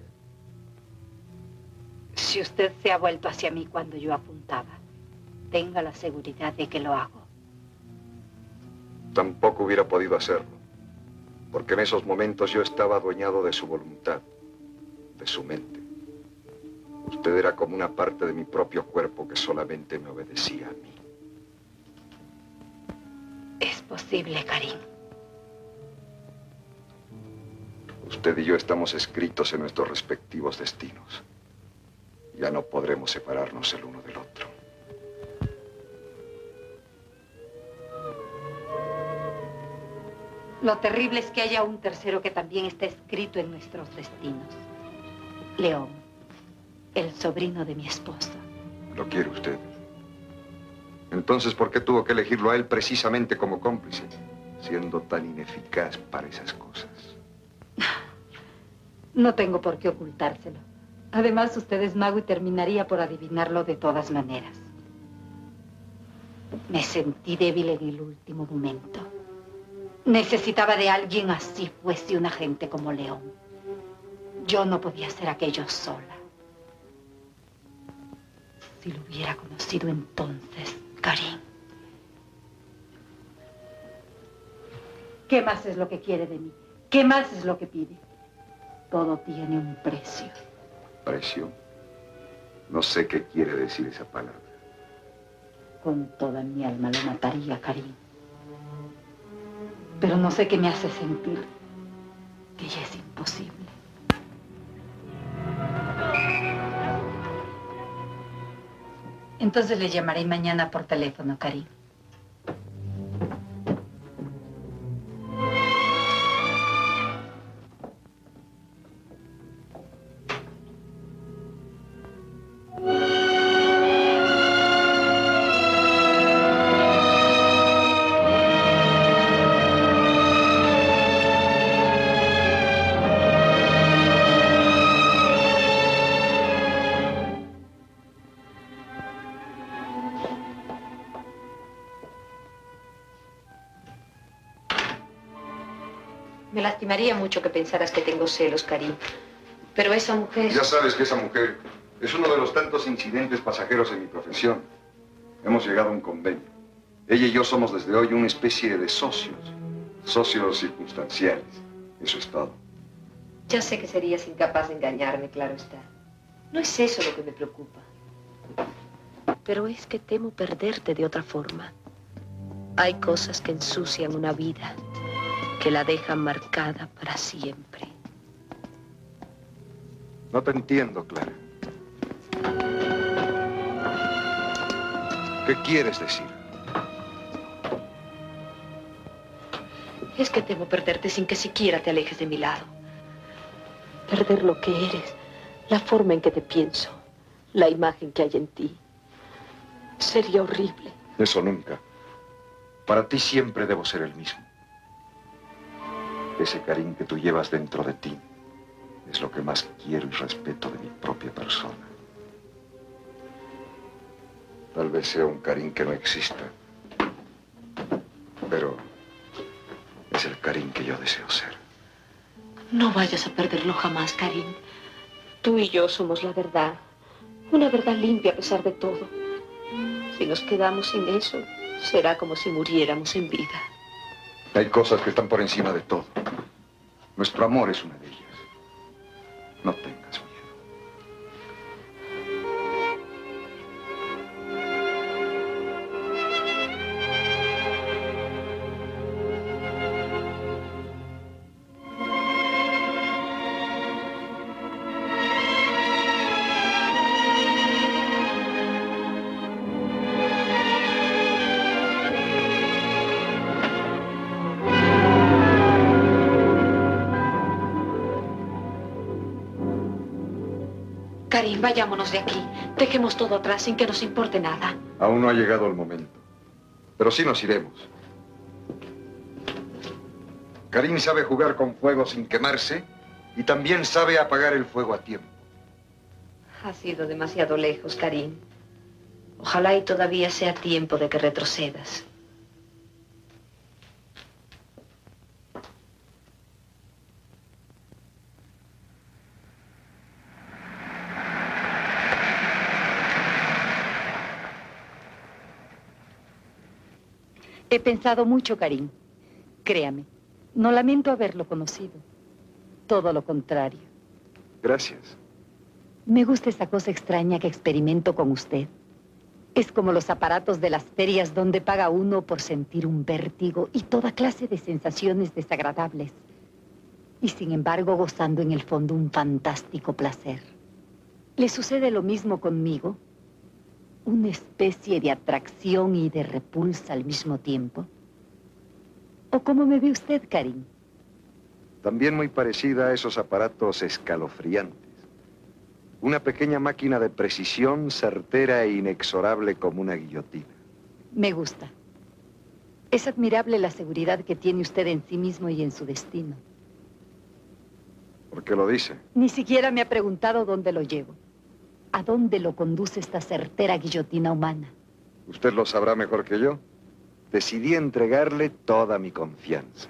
Si usted se ha vuelto hacia mí cuando yo apuntaba, tenga la seguridad de que lo hago. Tampoco hubiera podido hacerlo. Porque en esos momentos yo estaba adueñado de su voluntad, de su mente. Usted era como una parte de mi propio cuerpo que solamente me obedecía a mí. Es posible, Karim. Usted y yo estamos escritos en nuestros respectivos destinos. Ya no podremos separarnos el uno del otro. Lo terrible es que haya un tercero que también está escrito en nuestros destinos. León, el sobrino de mi esposo. ¿Lo quiere usted? Entonces, ¿por qué tuvo que elegirlo a él precisamente como cómplice, siendo tan ineficaz para esas cosas? No tengo por qué ocultárselo. Además, usted es mago y terminaría por adivinarlo de todas maneras. Me sentí débil en el último momento. Necesitaba de alguien así, fuese un agente como León. Yo no podía hacer aquello sola. Si lo hubiera conocido entonces, Karim. ¿Qué más es lo que quiere de mí? ¿Qué más es lo que pide? Todo tiene un precio. ¿Precio? No sé qué quiere decir esa palabra. Con toda mi alma lo mataría, Karim. Pero no sé qué me hace sentir que ya es imposible. Entonces le llamaré mañana por teléfono, Karim. Me lastimaría mucho que pensaras que tengo celos, Karim. Pero esa mujer... Ya sabes que esa mujer es uno de los tantos incidentes pasajeros en mi profesión. Hemos llegado a un convenio. Ella y yo somos desde hoy una especie de socios. Socios circunstanciales. Eso es todo. Ya sé que serías incapaz de engañarme, claro está. No es eso lo que me preocupa. Pero es que temo perderte de otra forma. Hay cosas que ensucian una vida, que la dejan marcada para siempre. No te entiendo, Clara. ¿Qué quieres decir? Es que temo perderte sin que siquiera te alejes de mi lado. Perder lo que eres, la forma en que te pienso, la imagen que hay en ti. Sería horrible. Eso nunca. Para ti siempre debo ser el mismo. Ese Karim que tú llevas dentro de ti es lo que más quiero y respeto de mi propia persona. Tal vez sea un Karim que no exista, pero es el Karim que yo deseo ser. No vayas a perderlo jamás, Karim. Tú y yo somos la verdad. Una verdad limpia a pesar de todo. Si nos quedamos sin eso, será como si muriéramos en vida. Hay cosas que están por encima de todo. Nuestro amor es una de ellas. No tengas miedo. Karim, vayámonos de aquí. Dejemos todo atrás sin que nos importe nada. Aún no ha llegado el momento. Pero sí nos iremos. Karim sabe jugar con fuego sin quemarse y también sabe apagar el fuego a tiempo. Has ido demasiado lejos, Karim. Ojalá y todavía sea tiempo de que retrocedas. He pensado mucho, Karim. Créame, no lamento haberlo conocido. Todo lo contrario. Gracias. Me gusta esa cosa extraña que experimento con usted. Es como los aparatos de las ferias donde paga uno por sentir un vértigo y toda clase de sensaciones desagradables. Y sin embargo, gozando en el fondo un fantástico placer. ¿Le sucede lo mismo conmigo? ¿Una especie de atracción y de repulsa al mismo tiempo? ¿O cómo me ve usted, Karim? También muy parecida a esos aparatos escalofriantes. Una pequeña máquina de precisión, certera e inexorable como una guillotina. Me gusta. Es admirable la seguridad que tiene usted en sí mismo y en su destino. ¿Por qué lo dice? Ni siquiera me ha preguntado dónde lo llevo. ¿A dónde lo conduce esta certera guillotina humana? Usted lo sabrá mejor que yo. Decidí entregarle toda mi confianza.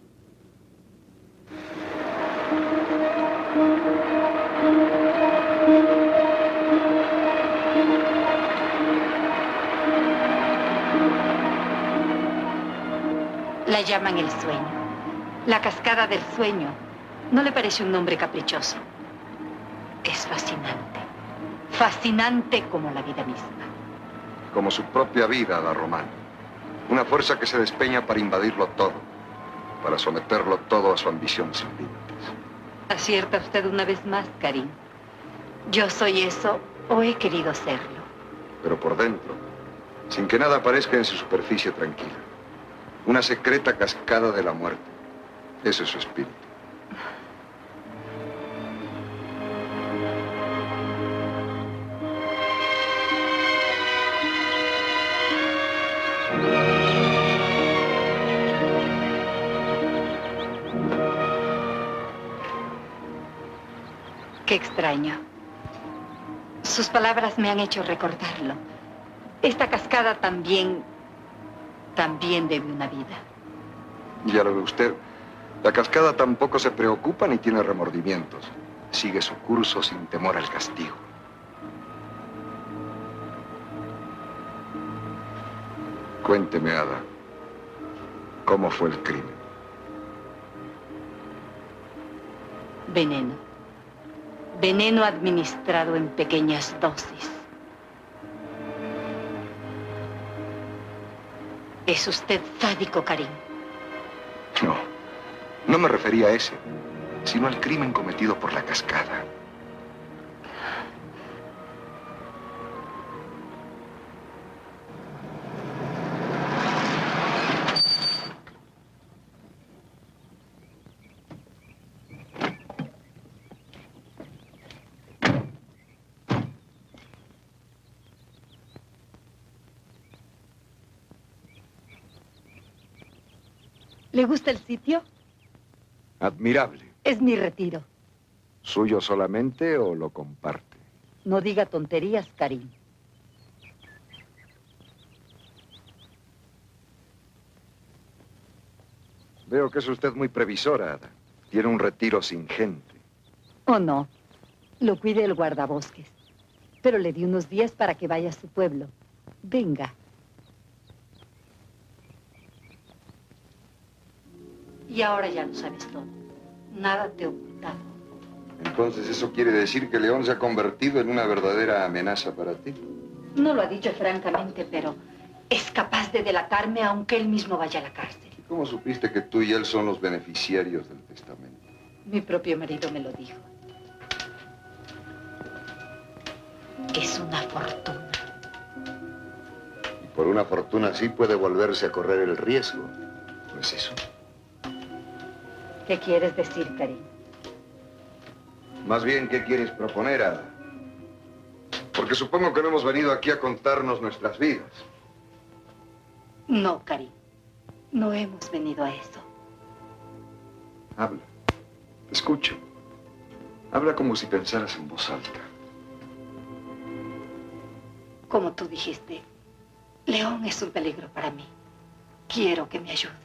La llaman el sueño. La cascada del sueño. ¿No le parece un nombre caprichoso? Es fascinante. Fascinante como la vida misma. Como su propia vida, Ada Romano. Una fuerza que se despeña para invadirlo todo. Para someterlo todo a su ambición sin límites. Acierta usted una vez más, Karim. Yo soy eso o he querido serlo. Pero por dentro, sin que nada aparezca en su superficie tranquila. Una secreta cascada de la muerte. Ese es su espíritu. Qué extraño. Sus palabras me han hecho recordarlo. Esta cascada también debe una vida. Ya lo ve usted. La cascada tampoco se preocupa ni tiene remordimientos. Sigue su curso sin temor al castigo. Cuénteme, Ada, ¿cómo fue el crimen? Veneno. Veneno administrado en pequeñas dosis. ¿Es usted sádico, Karim? No, no me refería a ese, sino al crimen cometido por la cascada. ¿Le gusta el sitio? Admirable. Es mi retiro. ¿Suyo solamente o lo comparte? No diga tonterías, Karim. Veo que es usted muy previsora, Ada. Tiene un retiro sin gente. Oh, no. Lo cuide el guardabosques. Pero le di unos días para que vaya a su pueblo. Venga. Y ahora ya lo sabes todo. Nada te he ocultado. Entonces, ¿eso quiere decir que León se ha convertido en una verdadera amenaza para ti? No lo ha dicho francamente, pero es capaz de delatarme aunque él mismo vaya a la cárcel. ¿Y cómo supiste que tú y él son los beneficiarios del testamento? Mi propio marido me lo dijo. Es una fortuna. Y por una fortuna así puede volverse a correr el riesgo. ¿No es eso? ¿Qué quieres decir, Karim? Más bien, ¿qué quieres proponer, Ada? Porque supongo que no hemos venido aquí a contarnos nuestras vidas. No, Karim. No hemos venido a eso. Habla. Te escucho. Habla como si pensaras en voz alta. Como tú dijiste, León es un peligro para mí. Quiero que me ayudes.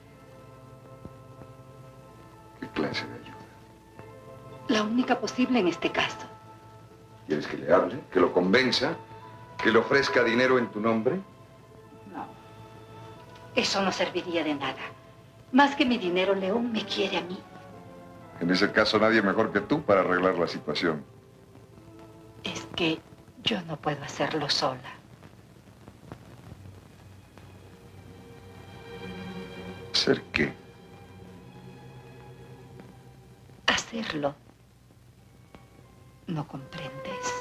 ¿Qué clase de ayuda? La única posible en este caso. ¿Quieres que le hable? ¿Que lo convenza? ¿Que le ofrezca dinero en tu nombre? No. Eso no serviría de nada. Más que mi dinero, León me quiere a mí. En ese caso, nadie mejor que tú para arreglar la situación. Es que yo no puedo hacerlo sola. ¿Hacer qué? Hacerlo. ¿No comprendes?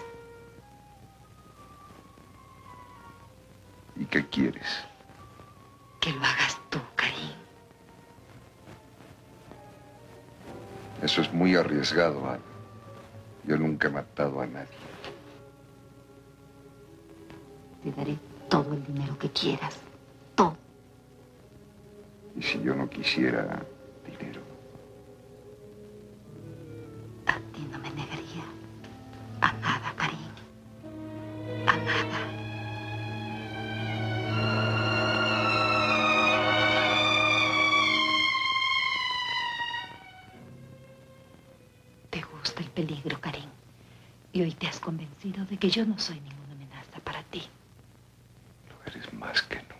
¿Y qué quieres? Que lo hagas tú, Karim. Eso es muy arriesgado, Ana. Yo nunca he matado a nadie. Te daré todo el dinero que quieras. Todo. ¿Y si yo no quisiera dinero? A ti no me negaría a nada, Karim. A nada. Te gusta el peligro, Karim. Y hoy te has convencido de que yo no soy ninguna amenaza para ti. Lo eres más que nunca.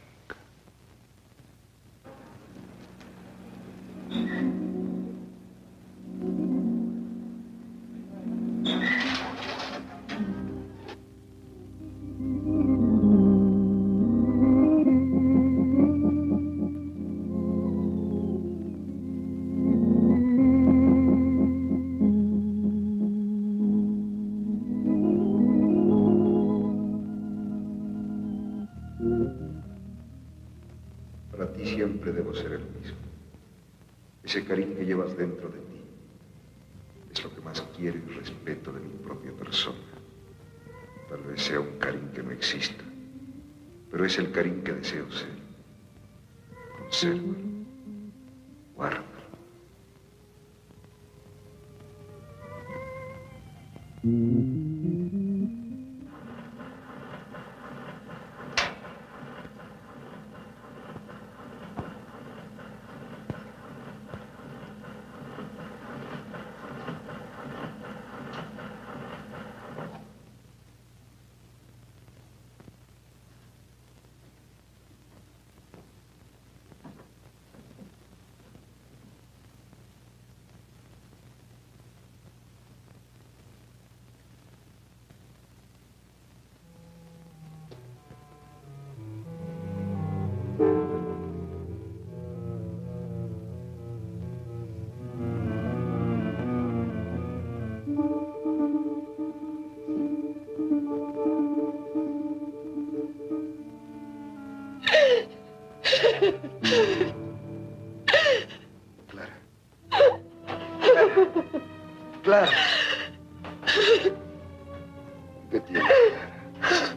Para ti siempre debo ser el mismo. Ese cariño que llevas dentro de ti es lo que más quiero y respeto de mi propia persona. Tal vez sea un cariño que no exista, pero es el cariño que deseo ser. Consérvalo, guárdalo. Clara. ¿Qué tienes, Clara?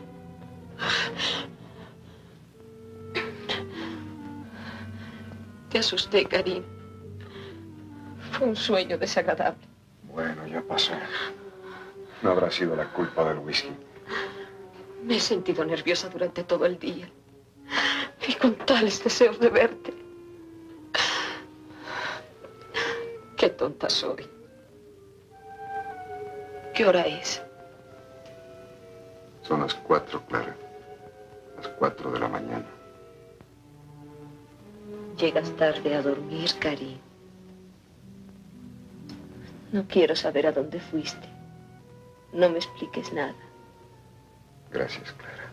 Te asusté, Karim. Fue un sueño desagradable. Bueno, ya pasó. No habrá sido la culpa del whisky. Me he sentido nerviosa durante todo el día. Y con tales deseos de verte. Qué tonta soy. ¿Qué hora es? Son las 4, Clara. Las 4 de la mañana. Llegas tarde a dormir, Karim. No quiero saber a dónde fuiste. No me expliques nada. Gracias, Clara.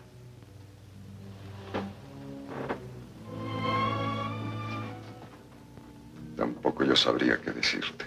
Tampoco yo sabría qué decirte.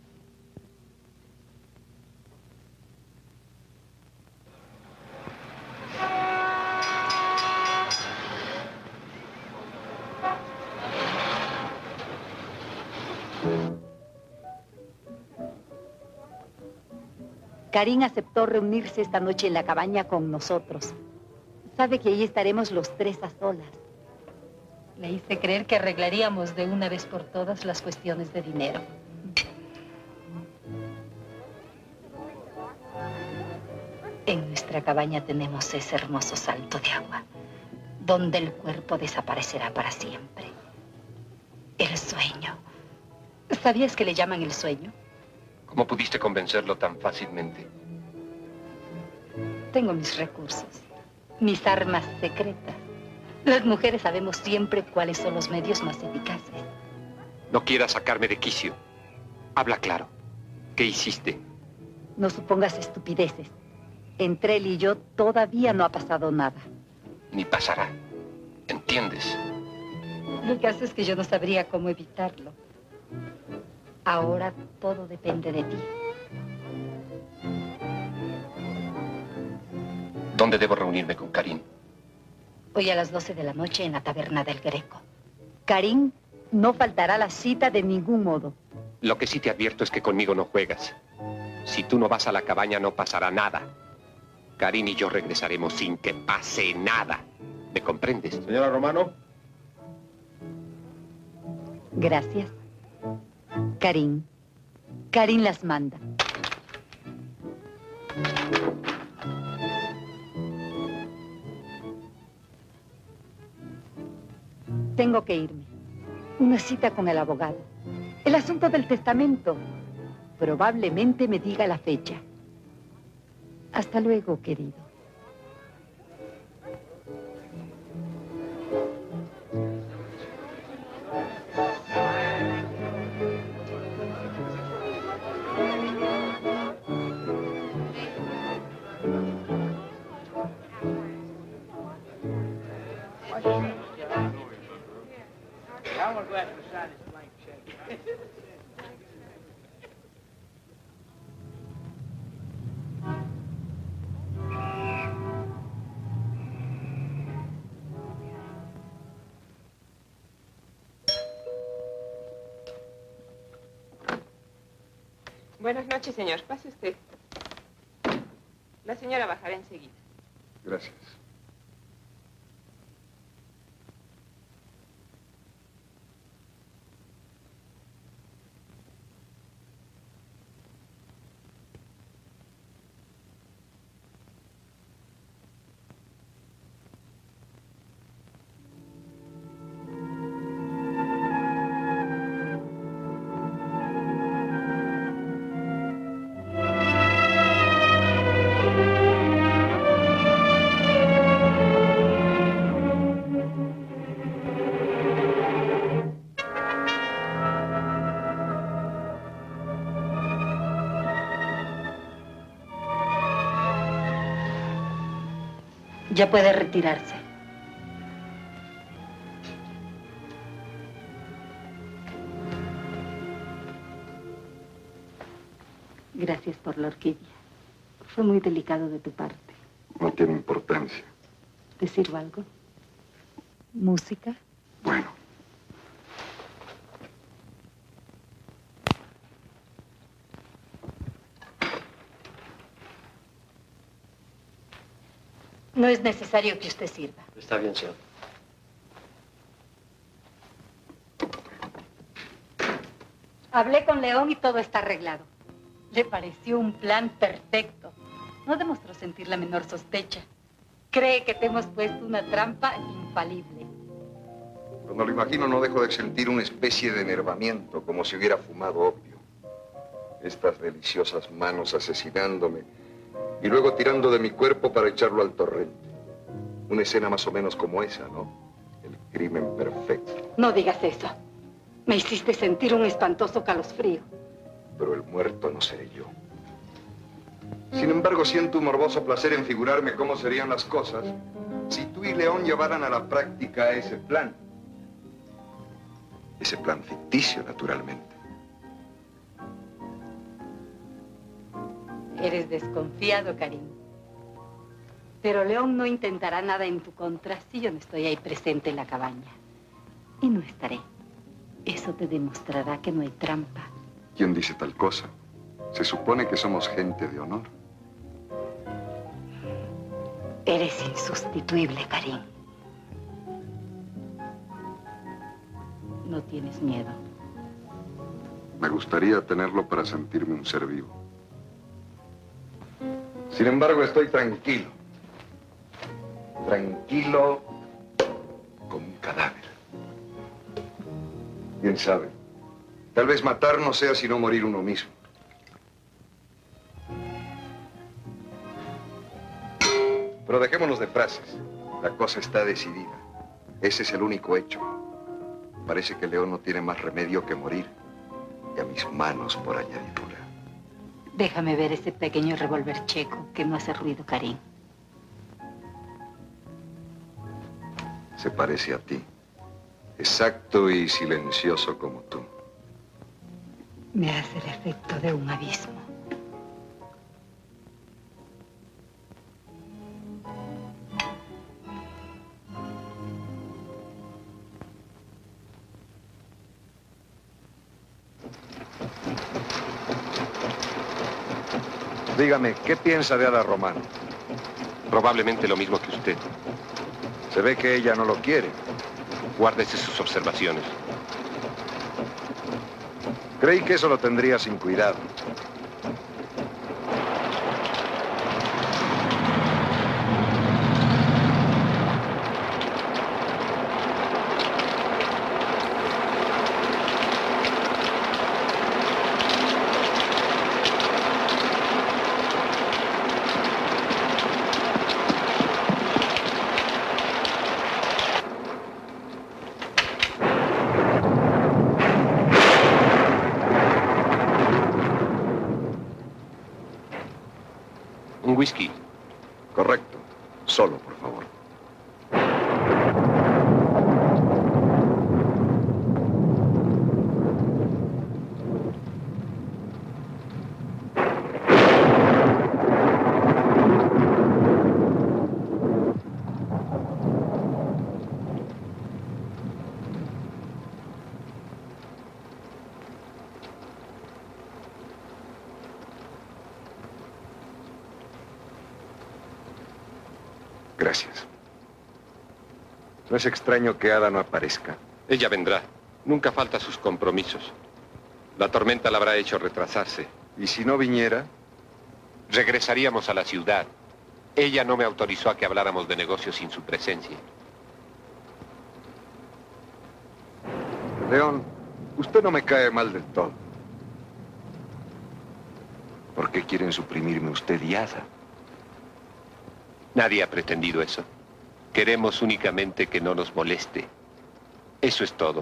Karim aceptó reunirse esta noche en la cabaña con nosotros. Sabe que ahí estaremos los tres a solas. Le hice creer que arreglaríamos de una vez por todas las cuestiones de dinero. En nuestra cabaña tenemos ese hermoso salto de agua, donde el cuerpo desaparecerá para siempre. El sueño. ¿Sabías que le llaman el sueño? ¿Cómo pudiste convencerlo tan fácilmente? Tengo mis recursos, mis armas secretas. Las mujeres sabemos siempre cuáles son los medios más eficaces. No quieras sacarme de quicio. Habla claro. ¿Qué hiciste? No supongas estupideces. Entre él y yo todavía no ha pasado nada. Ni pasará. ¿Entiendes? El caso es que yo no sabría cómo evitarlo. Ahora todo depende de ti. ¿Dónde debo reunirme con Karim? Hoy a las 12 de la noche en la taberna del Greco. Karim no faltará a la cita de ningún modo. Lo que sí te advierto es que conmigo no juegas. Si tú no vas a la cabaña, no pasará nada. Karin y yo regresaremos sin que pase nada. ¿Me comprendes? Señora Romano. Gracias. Karin. Karin las manda. Tengo que irme. Una cita con el abogado. El asunto del testamento. Probablemente me diga la fecha. Hasta luego, querido. Buenas noches, señor. Pase usted. La señora bajará enseguida. Gracias. Ya puede retirarse. Gracias por la orquídea. Fue muy delicado de tu parte. No tiene importancia. ¿Te sirvo algo? ¿Música? Bueno. No es necesario que usted sirva. Está bien, señor. Hablé con León y todo está arreglado. Le pareció un plan perfecto. No demostró sentir la menor sospecha. Cree que te hemos puesto una trampa infalible. Cuando lo imagino no dejo de sentir una especie de enervamiento, como si hubiera fumado opio. Estas deliciosas manos asesinándome y luego tirando de mi cuerpo para echarlo al torrente. Una escena más o menos como esa, ¿no? El crimen perfecto. No digas eso. Me hiciste sentir un espantoso calosfrío. Pero el muerto no seré yo. Sin embargo, siento un morboso placer en figurarme cómo serían las cosas si tú y León llevaran a la práctica ese plan. Ese plan ficticio, naturalmente. Eres desconfiado, Karin. Pero León no intentará nada en tu contra si yo no estoy ahí presente en la cabaña. Y no estaré. Eso te demostrará que no hay trampa. ¿Quién dice tal cosa? Se supone que somos gente de honor. Eres insustituible, Karin. No tienes miedo. Me gustaría tenerlo para sentirme un ser vivo. Sin embargo, estoy tranquilo. Tranquilo como un cadáver. ¿Quién sabe? Tal vez matar no sea sino morir uno mismo. Pero dejémonos de frases. La cosa está decidida. Ese es el único hecho. Parece que León no tiene más remedio que morir. Y a mis manos por añadidura. Déjame ver ese pequeño revólver checo que no hace ruido, Karin. Se parece a ti. Exacto y silencioso como tú. Me hace el efecto de un abismo. Dígame, ¿qué piensa de Ada Romano? Probablemente lo mismo que usted. Se ve que ella no lo quiere. Guárdese sus observaciones. Creí que eso lo tendría sin cuidado. ¿Un whisky? Correcto. Solo, por favor. Gracias. No es extraño que Ada no aparezca. Ella vendrá. Nunca falta a sus compromisos. La tormenta la habrá hecho retrasarse. ¿Y si no viniera? Regresaríamos a la ciudad. Ella no me autorizó a que habláramos de negocios sin su presencia. León, usted no me cae mal del todo. ¿Por qué quieren suprimirme usted y Ada? Nadie ha pretendido eso. Queremos únicamente que no nos moleste. Eso es todo.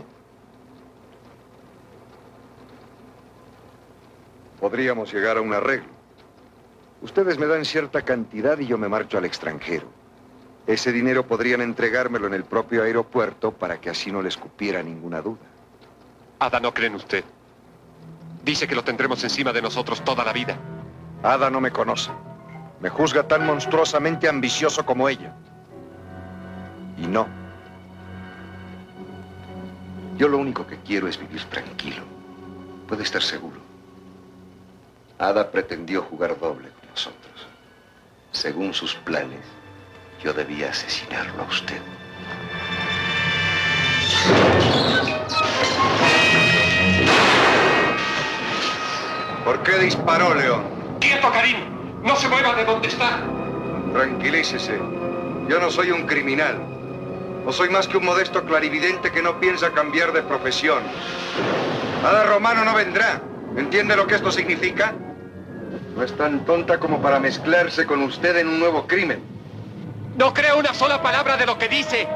Podríamos llegar a un arreglo. Ustedes me dan cierta cantidad y yo me marcho al extranjero. Ese dinero podrían entregármelo en el propio aeropuerto para que así no les cupiera ninguna duda. Ada no cree en usted. Dice que lo tendremos encima de nosotros toda la vida. Ada no me conoce. Me juzga tan monstruosamente ambicioso como ella. Y no. Yo lo único que quiero es vivir tranquilo. Puede estar seguro. Ada pretendió jugar doble con nosotros. Según sus planes, yo debía asesinarlo a usted. ¿Por qué disparó, León? ¡Quieto, Karim! ¡No se mueva de donde está! Tranquilícese. Yo no soy un criminal. No soy más que un modesto clarividente que no piensa cambiar de profesión. Ada Romano no vendrá. ¿Entiende lo que esto significa? No es tan tonta como para mezclarse con usted en un nuevo crimen. No creo una sola palabra de lo que dice.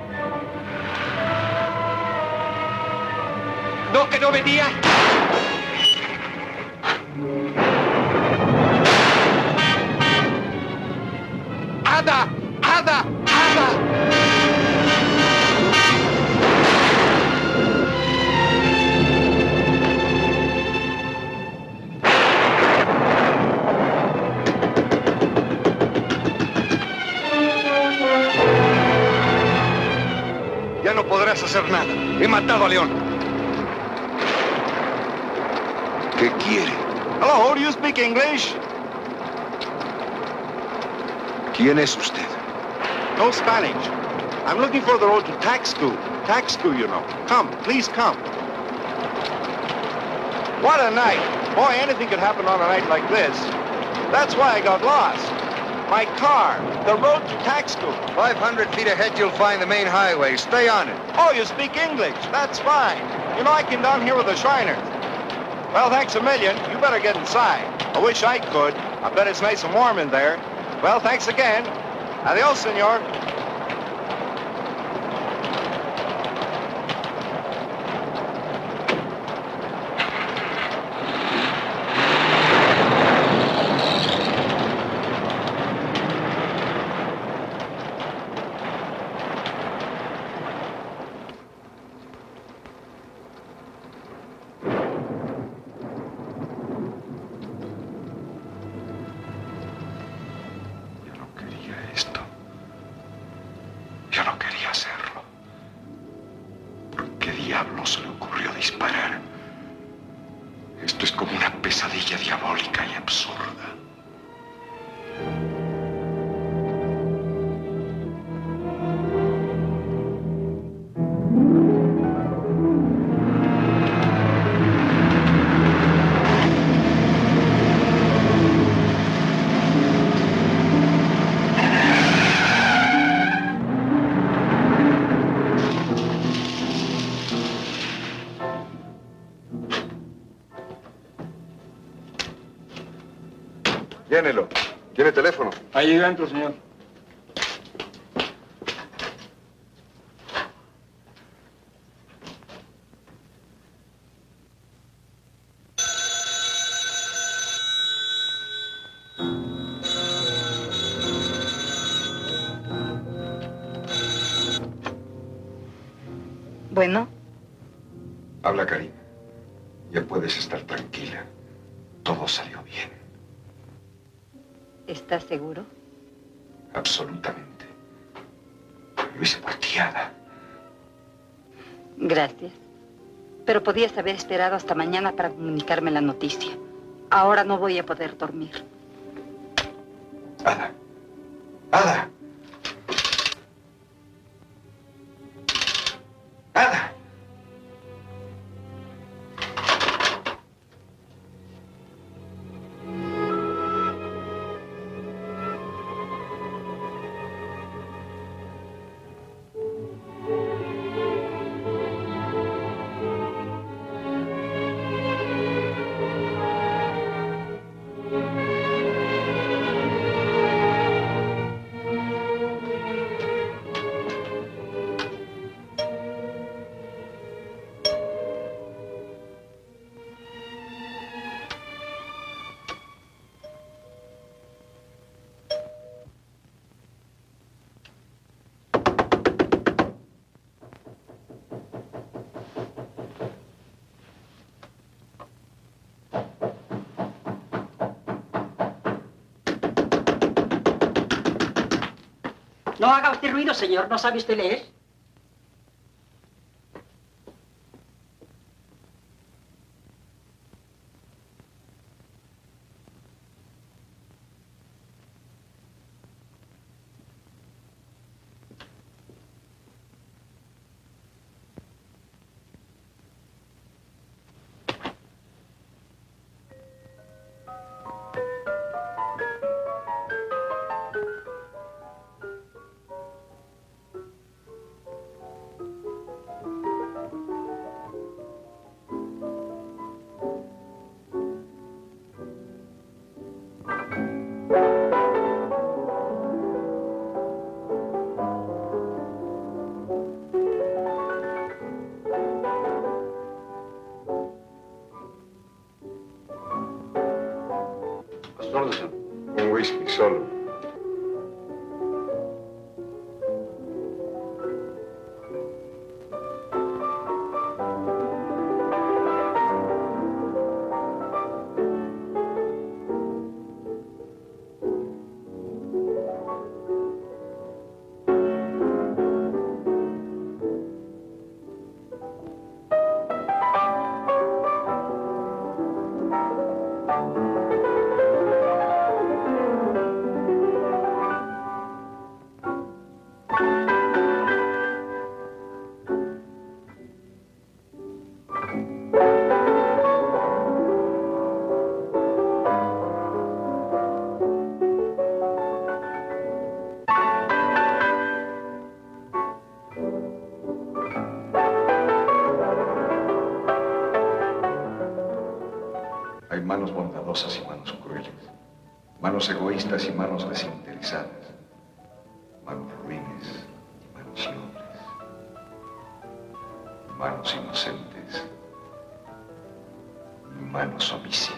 ¿No que no venía? ¡Ada! ¡Ada! ¡Ada! Ya no podrás hacer nada. He matado a León. ¿Qué quiere? Hello, do you speak English? ¿Quién es usted? No Spanish. I'm looking for the road to tax school. Tax school, you know. Come, please come. What a night. Boy, anything could happen on a night like this. That's why I got lost. My car, the road to tax school. 500 feet ahead, you'll find the main highway. Stay on it. Oh, you speak English. That's fine. You know, I came down here with the Shriners. Well, thanks a million. You better get inside. I wish I could. I bet it's nice and warm in there. Well, thanks again. Adios, senor. Esto es como una pesadilla diabólica y absurda. Llénelo. ¿Tiene teléfono? Ahí dentro, señor. Bueno. Habla, Karin. Ya puedes estar tranquila. Todo salió bien. ¿Estás seguro? Absolutamente. Lo hice por ti, Ada. Gracias. Pero podías haber esperado hasta mañana para comunicarme la noticia. Ahora no voy a poder dormir. Ada. Ada. Ada. No haga usted ruido, señor. ¿No sabe usted leer? Un whisky solo. Hay manos bondadosas y manos crueles, manos egoístas y manos desinteresadas, manos ruines y manos nobles, manos inocentes y manos homicidas.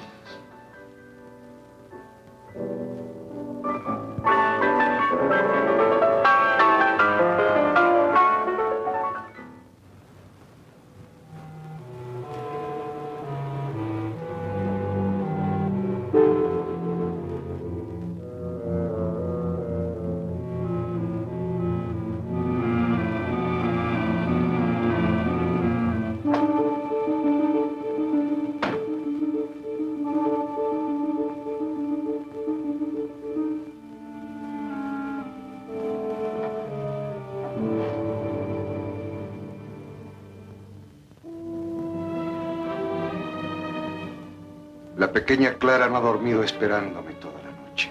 La pequeña Clara no ha dormido esperándome toda la noche.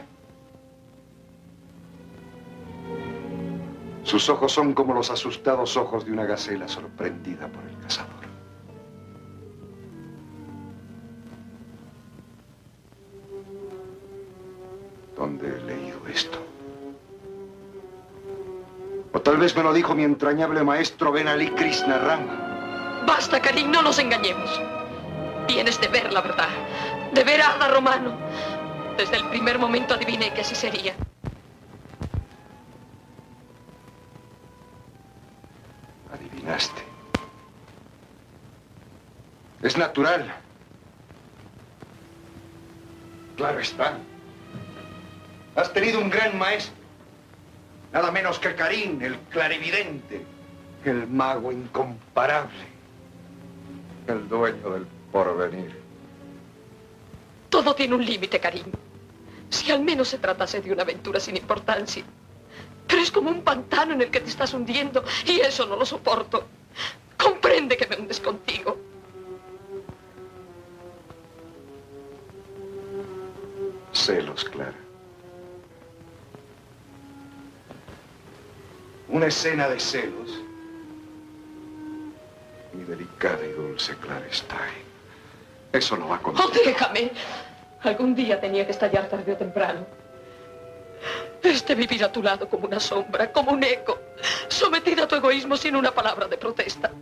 Sus ojos son como los asustados ojos de una gacela sorprendida por el cazador. Tal vez me lo dijo mi entrañable maestro Ben Ali Krishna Rama. Basta, Karim, no nos engañemos. Tienes de ver la verdad, de ver a Ada Romano. Desde el primer momento adiviné que así sería. Adivinaste. Es natural. Claro está. Has tenido un gran maestro. Nada menos que Karim, el clarividente, el mago incomparable, el dueño del porvenir. Todo tiene un límite, Karim. Si al menos se tratase de una aventura sin importancia. Pero es como un pantano en el que te estás hundiendo y eso no lo soporto. Comprende que me hundes contigo. Celos, Clara. Una escena de celos. Mi delicada y dulce Clara Stein. Eso no va con... ¡Oh, déjame! Algún día tenía que estallar tarde o temprano. Vivir a tu lado como una sombra, como un eco, sometida a tu egoísmo sin una palabra de protesta.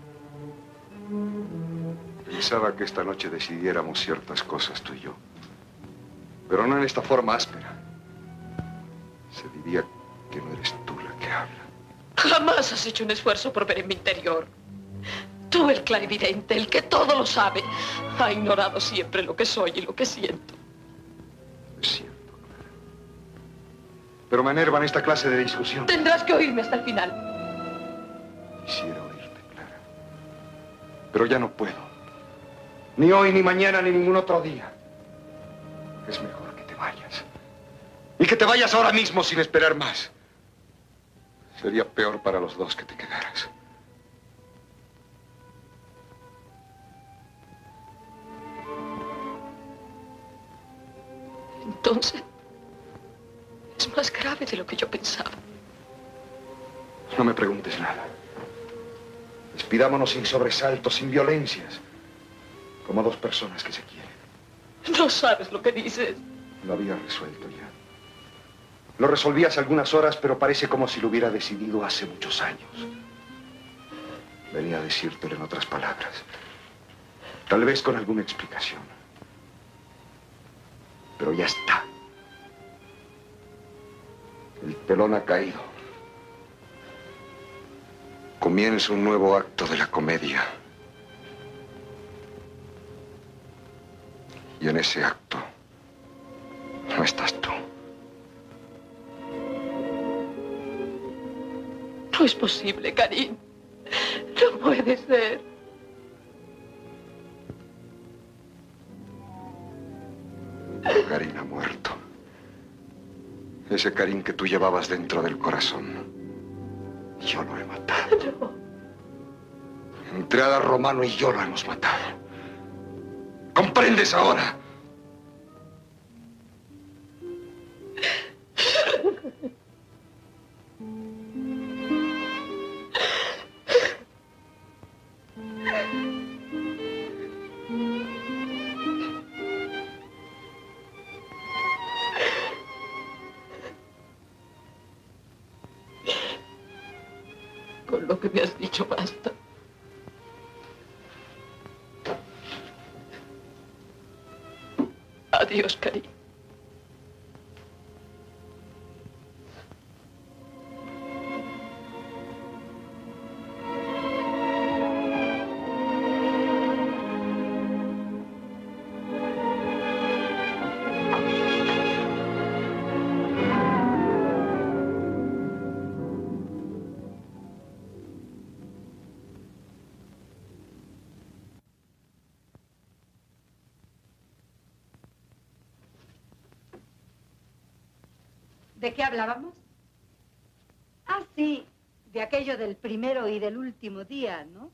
Pensaba que esta noche decidiéramos ciertas cosas tú y yo. Pero no en esta forma áspera. Se diría que no eres tú la que habla. Jamás has hecho un esfuerzo por ver en mi interior. Tú, el clarividente, el que todo lo sabe, ha ignorado siempre lo que soy y lo que siento. Es cierto, Clara. Pero me enervan esta clase de discusión. Tendrás que oírme hasta el final. Quisiera oírte, Clara. Pero ya no puedo. Ni hoy, ni mañana, ni ningún otro día. Es mejor que te vayas. Y que te vayas ahora mismo sin esperar más. Sería peor para los dos que te quedaras. Entonces, es más grave de lo que yo pensaba. No me preguntes nada. Despidámonos sin sobresaltos, sin violencias. Como dos personas que se quieren. No sabes lo que dices. Lo había resuelto ya. Lo resolví hace algunas horas, pero parece como si lo hubiera decidido hace muchos años. Venía a decírtelo en otras palabras. Tal vez con alguna explicación. Pero ya está. El telón ha caído. Comienza un nuevo acto de la comedia. Y en ese acto no estás tú. No es posible, Karim. No puede ser. Karim ha muerto. Ese Karim que tú llevabas dentro del corazón. Yo lo he matado. No. Entre Ada Romano y yo lo hemos matado. ¿Comprendes ahora? Con lo que me has dicho basta. Adiós, Karim. ¿De qué hablábamos? Ah, sí, de aquello del primero y del último día, ¿no?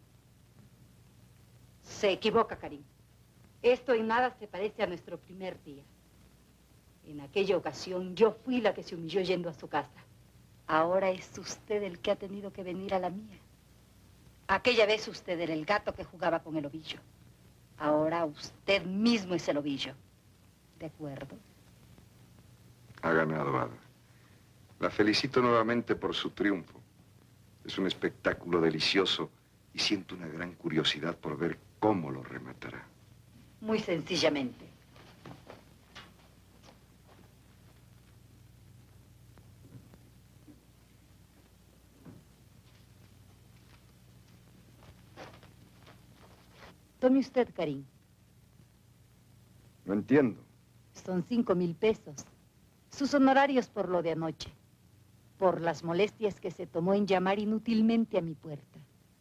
Se equivoca, Karim. Esto en nada se parece a nuestro primer día. En aquella ocasión yo fui la que se humilló yendo a su casa. Ahora es usted el que ha tenido que venir a la mía. Aquella vez usted era el gato que jugaba con el ovillo. Ahora usted mismo es el ovillo. ¿De acuerdo? Ha ganado, Ada. La felicito nuevamente por su triunfo. Es un espectáculo delicioso y siento una gran curiosidad por ver cómo lo rematará. Muy sencillamente. Tome usted, Karim. No entiendo. Son 5,000 pesos. Sus honorarios por lo de anoche. Por las molestias que se tomó en llamar inútilmente a mi puerta.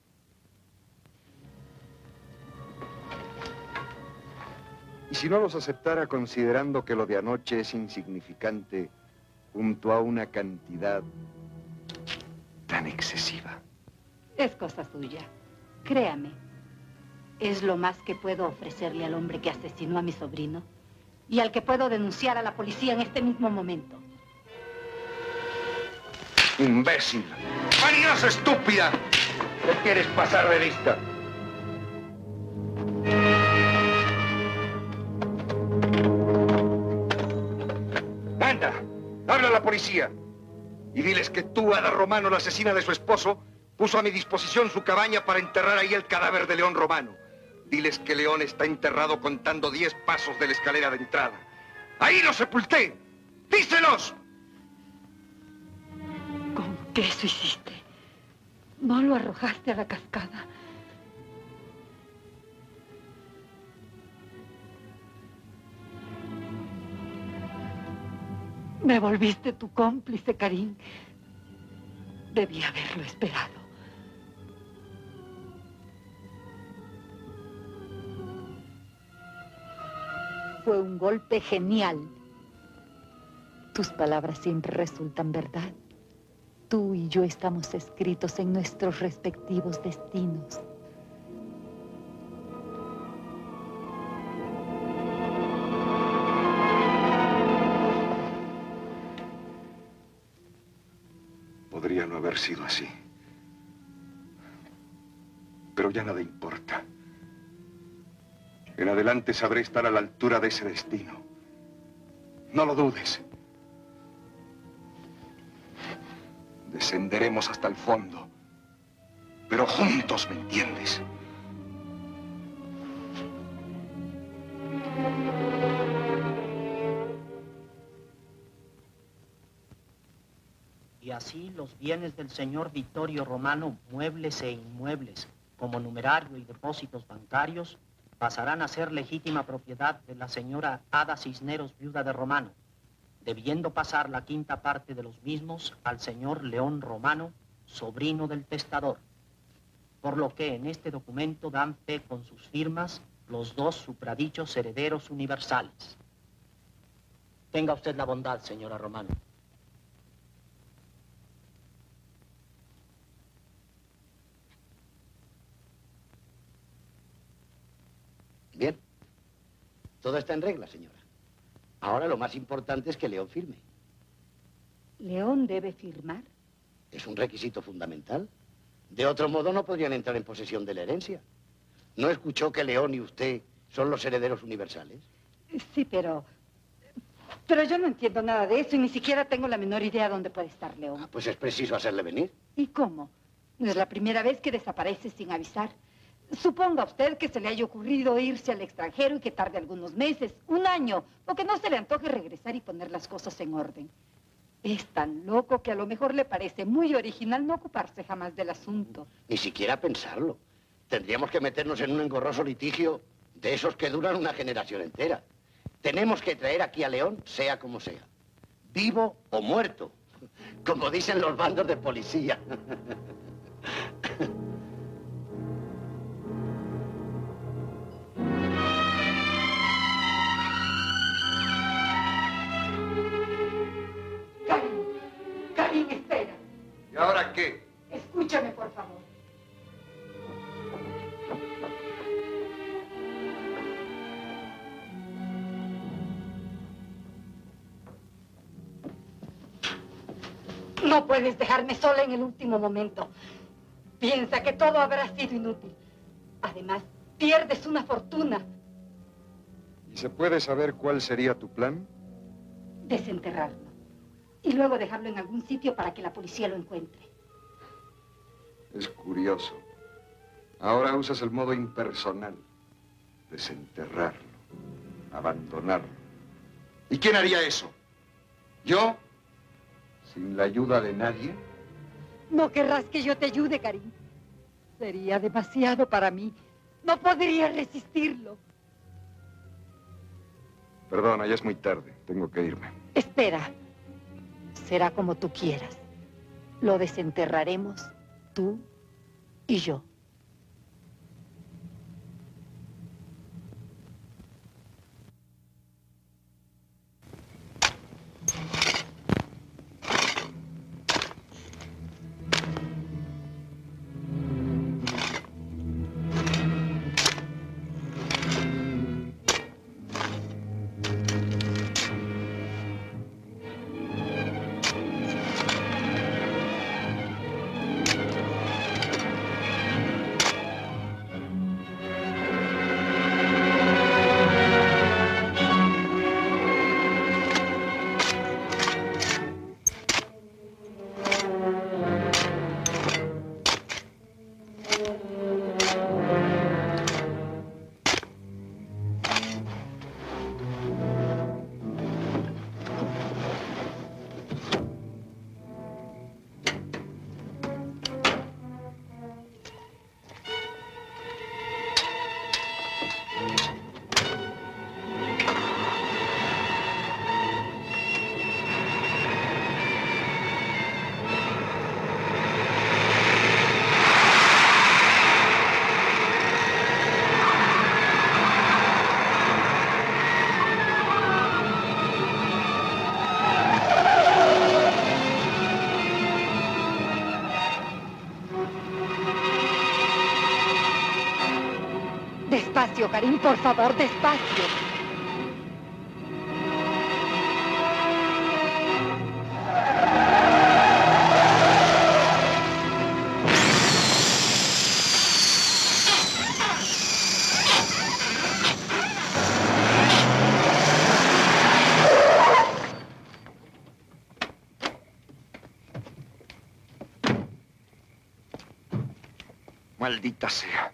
¿Y si no los aceptara considerando que lo de anoche es insignificante junto a una cantidad tan excesiva? Es cosa suya. Créame. Es lo más que puedo ofrecerle al hombre que asesinó a mi sobrino y al que puedo denunciar a la policía en este mismo momento. ¡Imbécil! ¡Vanidosa estúpida! ¿Te quieres pasar de lista? ¡Anda! ¡Habla a la policía! Y diles que tú, Ada Romano, la asesina de su esposo, puso a mi disposición su cabaña para enterrar ahí el cadáver de León Romano. Diles que León está enterrado contando 10 pasos de la escalera de entrada. ¡Ahí lo sepulté! ¡Díselos! ¿Cómo que eso hiciste? ¿No lo arrojaste a la cascada? Me volviste tu cómplice, Karim. Debí haberlo esperado. Fue un golpe genial. Tus palabras siempre resultan verdad. Tú y yo estamos escritos en nuestros respectivos destinos. Podría no haber sido así. Pero ya nada importa. En adelante sabré estar a la altura de ese destino. No lo dudes. Descenderemos hasta el fondo. Pero juntos, ¿me entiendes? Y así los bienes del señor Vittorio Romano, muebles e inmuebles, como numerario y depósitos bancarios, pasarán a ser legítima propiedad de la señora Ada Cisneros, viuda de Romano, debiendo pasar la 5ª parte de los mismos al señor León Romano, sobrino del testador, por lo que en este documento dan fe con sus firmas los 2 supradichos herederos universales. Tenga usted la bondad, señora Romano. Bien. Todo está en regla, señora. Ahora lo más importante es que León firme. ¿León debe firmar? Es un requisito fundamental. De otro modo no podrían entrar en posesión de la herencia. ¿No escuchó que León y usted son los herederos universales? Sí, pero yo no entiendo nada de eso y ni siquiera tengo la menor idea dónde puede estar León. Pues es preciso hacerle venir. ¿Y cómo? No es la primera vez que desaparece sin avisar. Suponga usted que se le haya ocurrido irse al extranjero y que tarde algunos meses, 1 año, o que no se le antoje regresar y poner las cosas en orden. Es tan loco que a lo mejor le parece muy original no ocuparse jamás del asunto. Ni siquiera pensarlo. Tendríamos que meternos en un engorroso litigio de esos que duran una generación entera. Tenemos que traer aquí a León, sea como sea. Vivo o muerto, como dicen los bandos de policía. Karim, espera. ¿Y ahora qué? Escúchame, por favor. No puedes dejarme sola en el último momento. Piensa que todo habrá sido inútil. Además, pierdes una fortuna. ¿Y se puede saber cuál sería tu plan? Desenterrarlo. Y luego dejarlo en algún sitio para que la policía lo encuentre. Es curioso. Ahora usas el modo impersonal. Desenterrarlo. Abandonarlo. ¿Y quién haría eso? ¿Yo? ¿Sin la ayuda de nadie? No querrás que yo te ayude, Karim. Sería demasiado para mí. No podría resistirlo. Perdona, ya es muy tarde. Tengo que irme. Espera. Será como tú quieras. Lo desenterraremos tú y yo. Despacio, Karim, por favor, despacio. Maldita sea.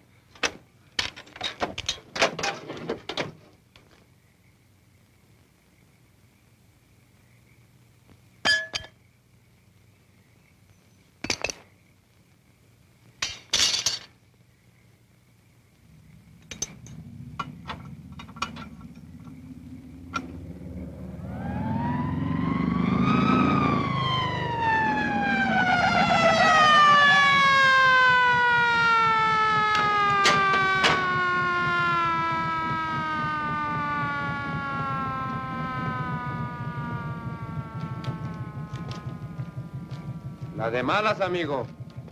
La de malas, amigo.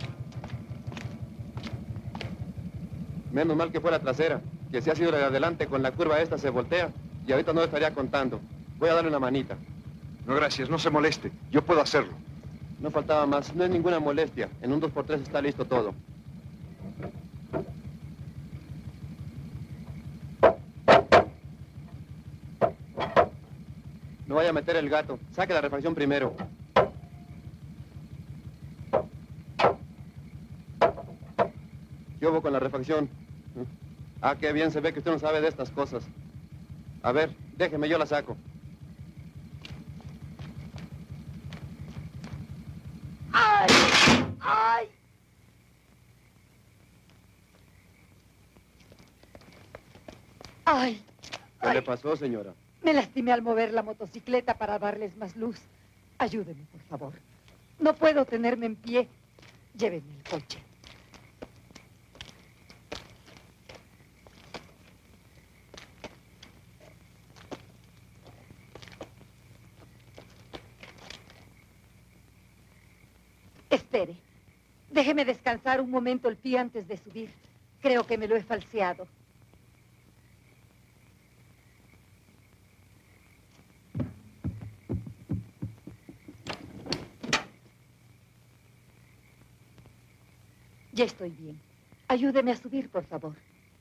Menos mal que fue la trasera, que si ha sido la de adelante con la curva esta se voltea y ahorita no lo estaría contando. Voy a darle una manita. No, gracias, no se moleste. Yo puedo hacerlo. No faltaba más, no es ninguna molestia. En un 2x3 está listo todo. No vaya a meter el gato. Saque la refacción primero. ¿Qué hubo con la refacción? Ah, qué bien, se ve que usted no sabe de estas cosas. A ver, déjeme, yo la saco. ¡Ay! ¡Ay! ¡Ay! ¿Qué le pasó, señora? Me lastimé al mover la motocicleta para darles más luz. Ayúdeme, por favor. No puedo tenerme en pie. Llévenme el coche. Espere. Déjeme descansar un momento el pie antes de subir. Creo que me lo he falseado. Ya estoy bien. Ayúdeme a subir, por favor.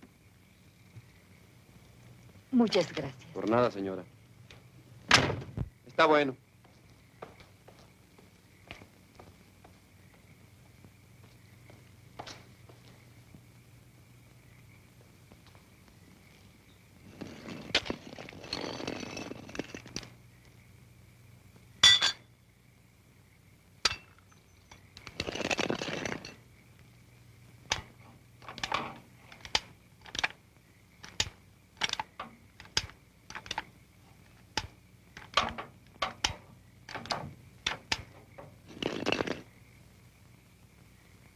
Muchas gracias. Por nada, señora. Está bueno.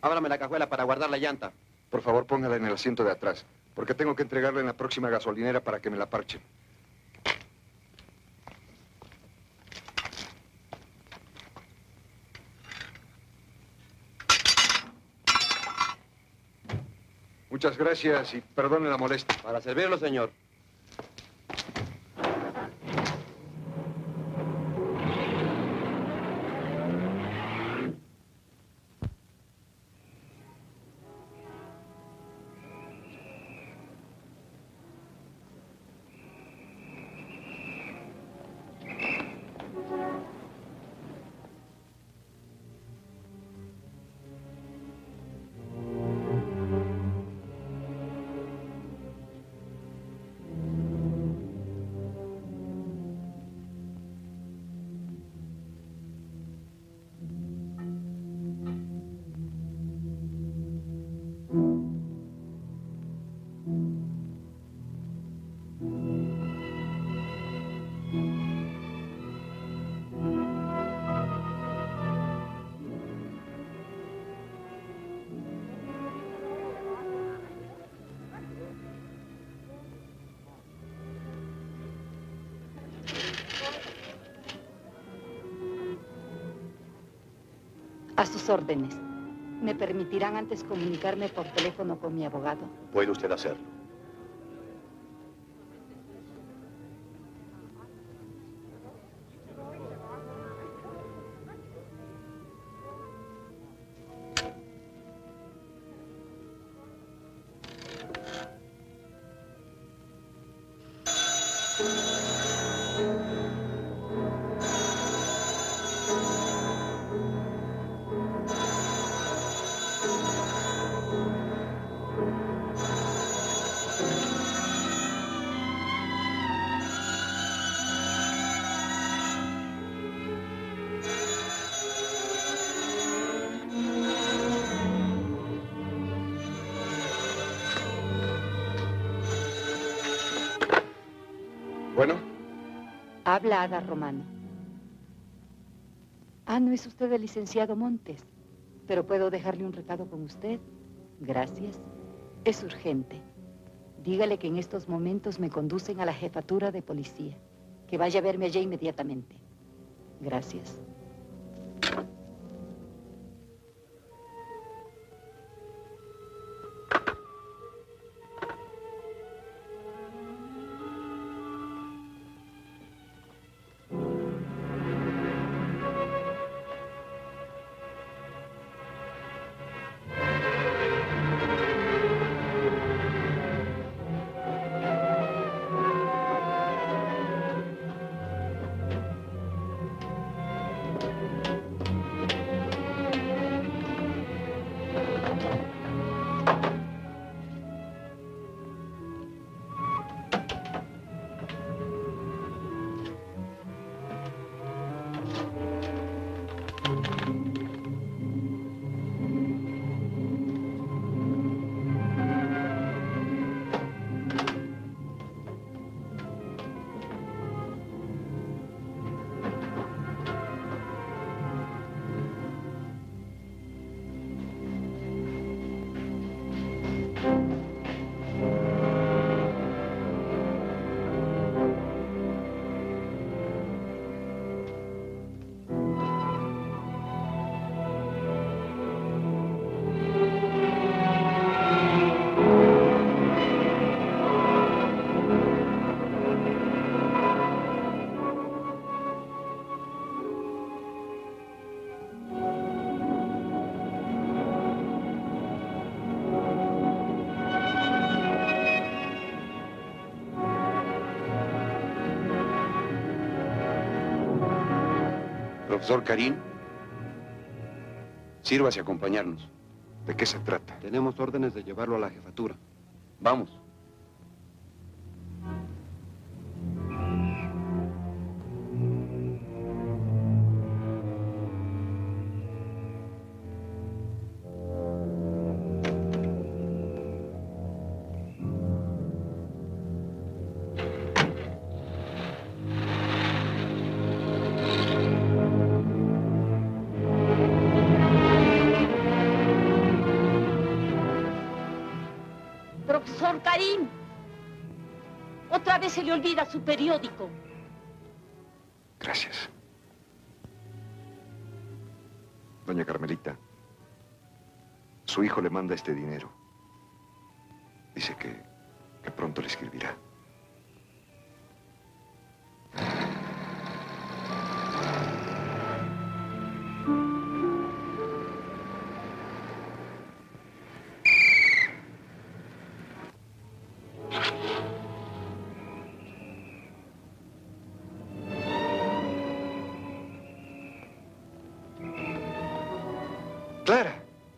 Ábrame la cajuela para guardar la llanta. Por favor, póngala en el asiento de atrás, porque tengo que entregarla en la próxima gasolinera para que me la parchen. Muchas gracias y perdone la molestia. Para servirlo, señor. A sus órdenes. ¿Me permitirán antes comunicarme por teléfono con mi abogado? Puede usted hacerlo. Bueno. Habla Ada Romano. Ah, no es usted el licenciado Montes, pero puedo dejarle un recado con usted. Gracias. Es urgente. Dígale que en estos momentos me conducen a la jefatura de policía. Que vaya a verme allá inmediatamente. Gracias. Profesor Karim, sírvase a acompañarnos. ¿De qué se trata? Tenemos órdenes de llevarlo a la jefatura. Vamos. Profesor Karim, otra vez se le olvida su periódico. Gracias. Doña Carmelita, su hijo le manda este dinero. Dice que pronto le escribirá. Clara.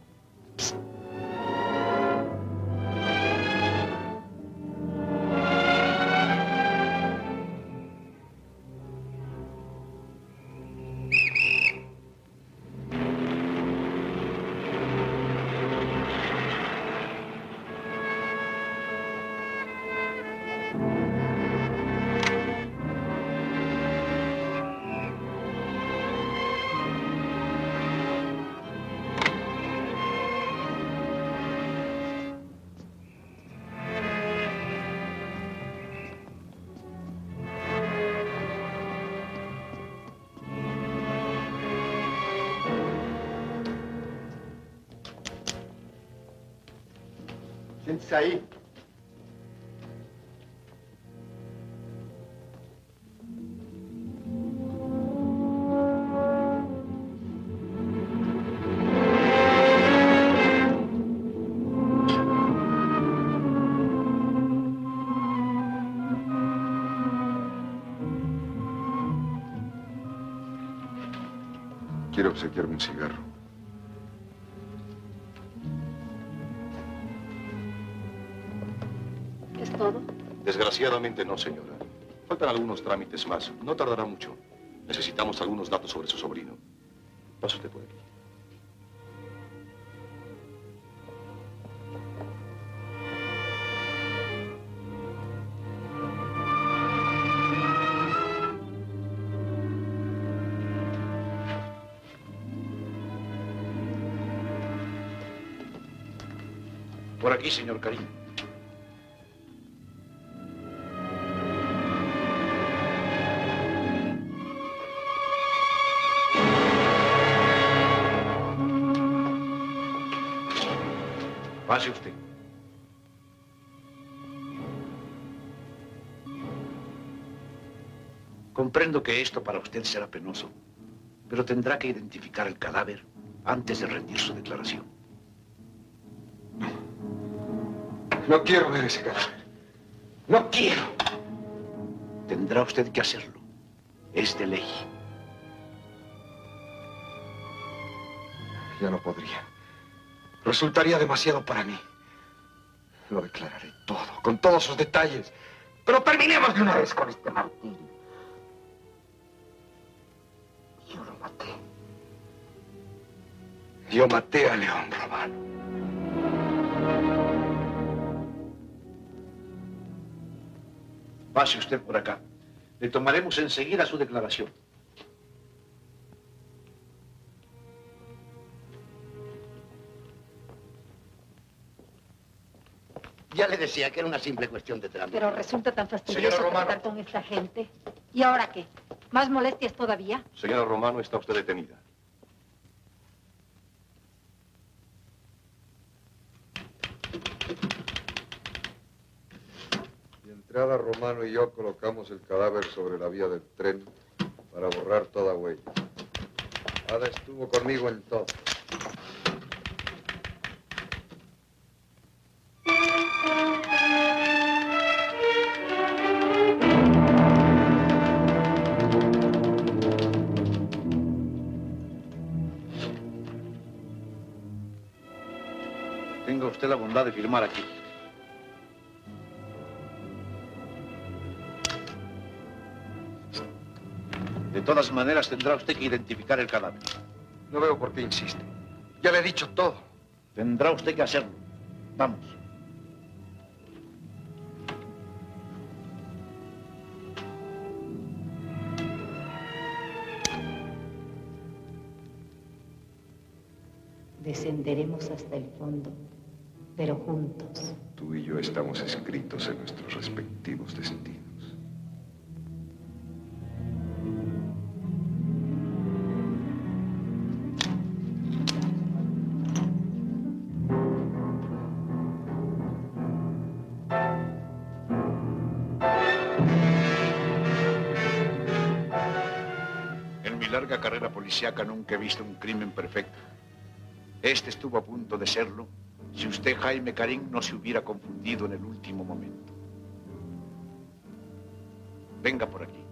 Siéntese ahí. Quiero obsequiarme un cigarro. ¿Es todo? Desgraciadamente no, señora. Faltan algunos trámites más. No tardará mucho. Necesitamos algunos datos sobre su sobrino. Pase usted por aquí. Por aquí, señor Karim. Pase usted. Comprendo que esto para usted será penoso, pero tendrá que identificar el cadáver antes de rendir su declaración. No quiero ver ese cadáver. No quiero. Tendrá usted que hacerlo. Es de ley. Ya no podría. Resultaría demasiado para mí. Lo declararé todo, con todos sus detalles. Pero terminemos de una vez con este martirio. Yo lo maté. Yo maté a León Romano. Pase usted por acá. Le tomaremos enseguida su declaración. Ya le decía que era una simple cuestión de trámite. Pero resulta tan fastidioso tratar con esta gente. ¿Y ahora qué? ¿Más molestias todavía? Señora Romano, está usted detenida. De entrada, Romano y yo colocamos el cadáver sobre la vía del tren para borrar toda huella. Ada estuvo conmigo en todo. Tenga usted la bondad de firmar aquí. De todas maneras, tendrá usted que identificar el cadáver. No veo por qué insiste. Ya le he dicho todo. Tendrá usted que hacerlo. Vamos. Descenderemos hasta el fondo pero juntos. Tú y yo estamos escritos en nuestros respectivos destinos. En mi larga carrera policíaca nunca he visto un crimen perfecto. Este estuvo a punto de serlo si usted, Jaime Carín, no se hubiera confundido en el último momento. Venga por aquí.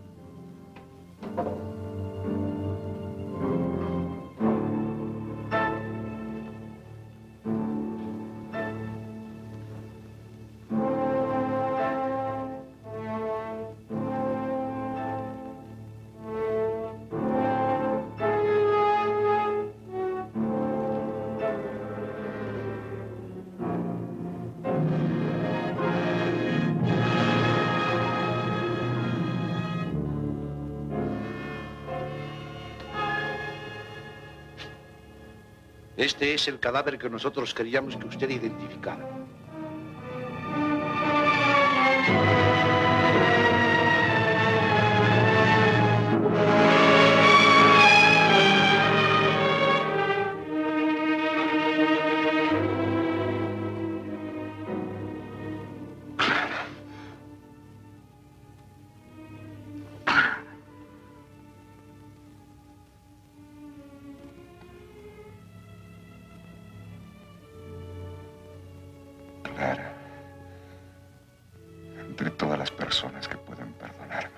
Este es el cadáver que nosotros queríamos que usted identificara. Clara, entre todas las personas que pueden perdonarme,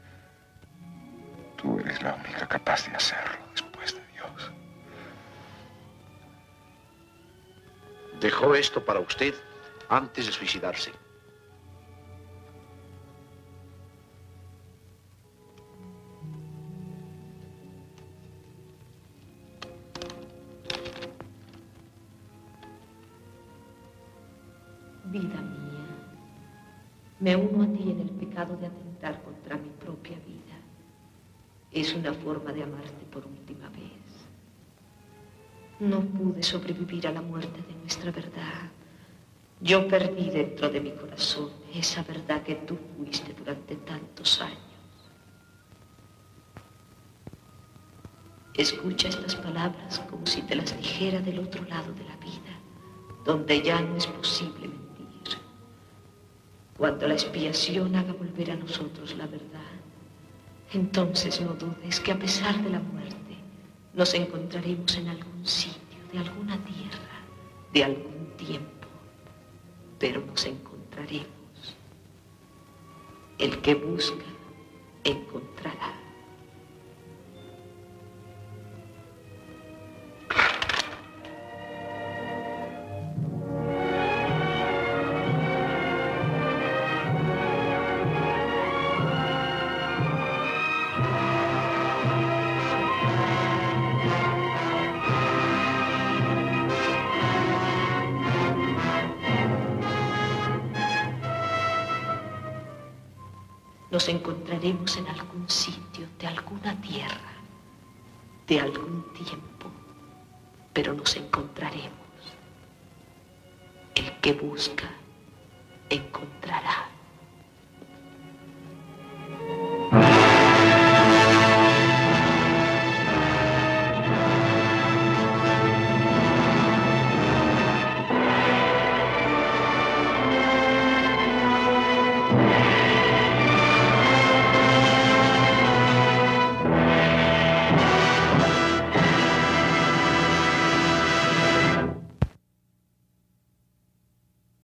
tú eres la única capaz de hacerlo después de Dios. Dejó esto para usted antes de suicidarse. Vida mía, me uno a ti en el pecado de atentar contra mi propia vida. Es una forma de amarte por última vez. No pude sobrevivir a la muerte de nuestra verdad. Yo perdí dentro de mi corazón esa verdad que tú fuiste durante tantos años. Escucha estas palabras como si te las dijera del otro lado de la vida, donde ya no es posible mentir. Cuando la expiación haga volver a nosotros la verdad, entonces no dudes que a pesar de la muerte, nos encontraremos en algún sitio, de alguna tierra, de algún tiempo, pero nos encontraremos. El que busca, encontrará. Nos encontraremos en algún sitio, de alguna tierra, de algún tiempo, pero nos encontraremos. El que busca, encontrará.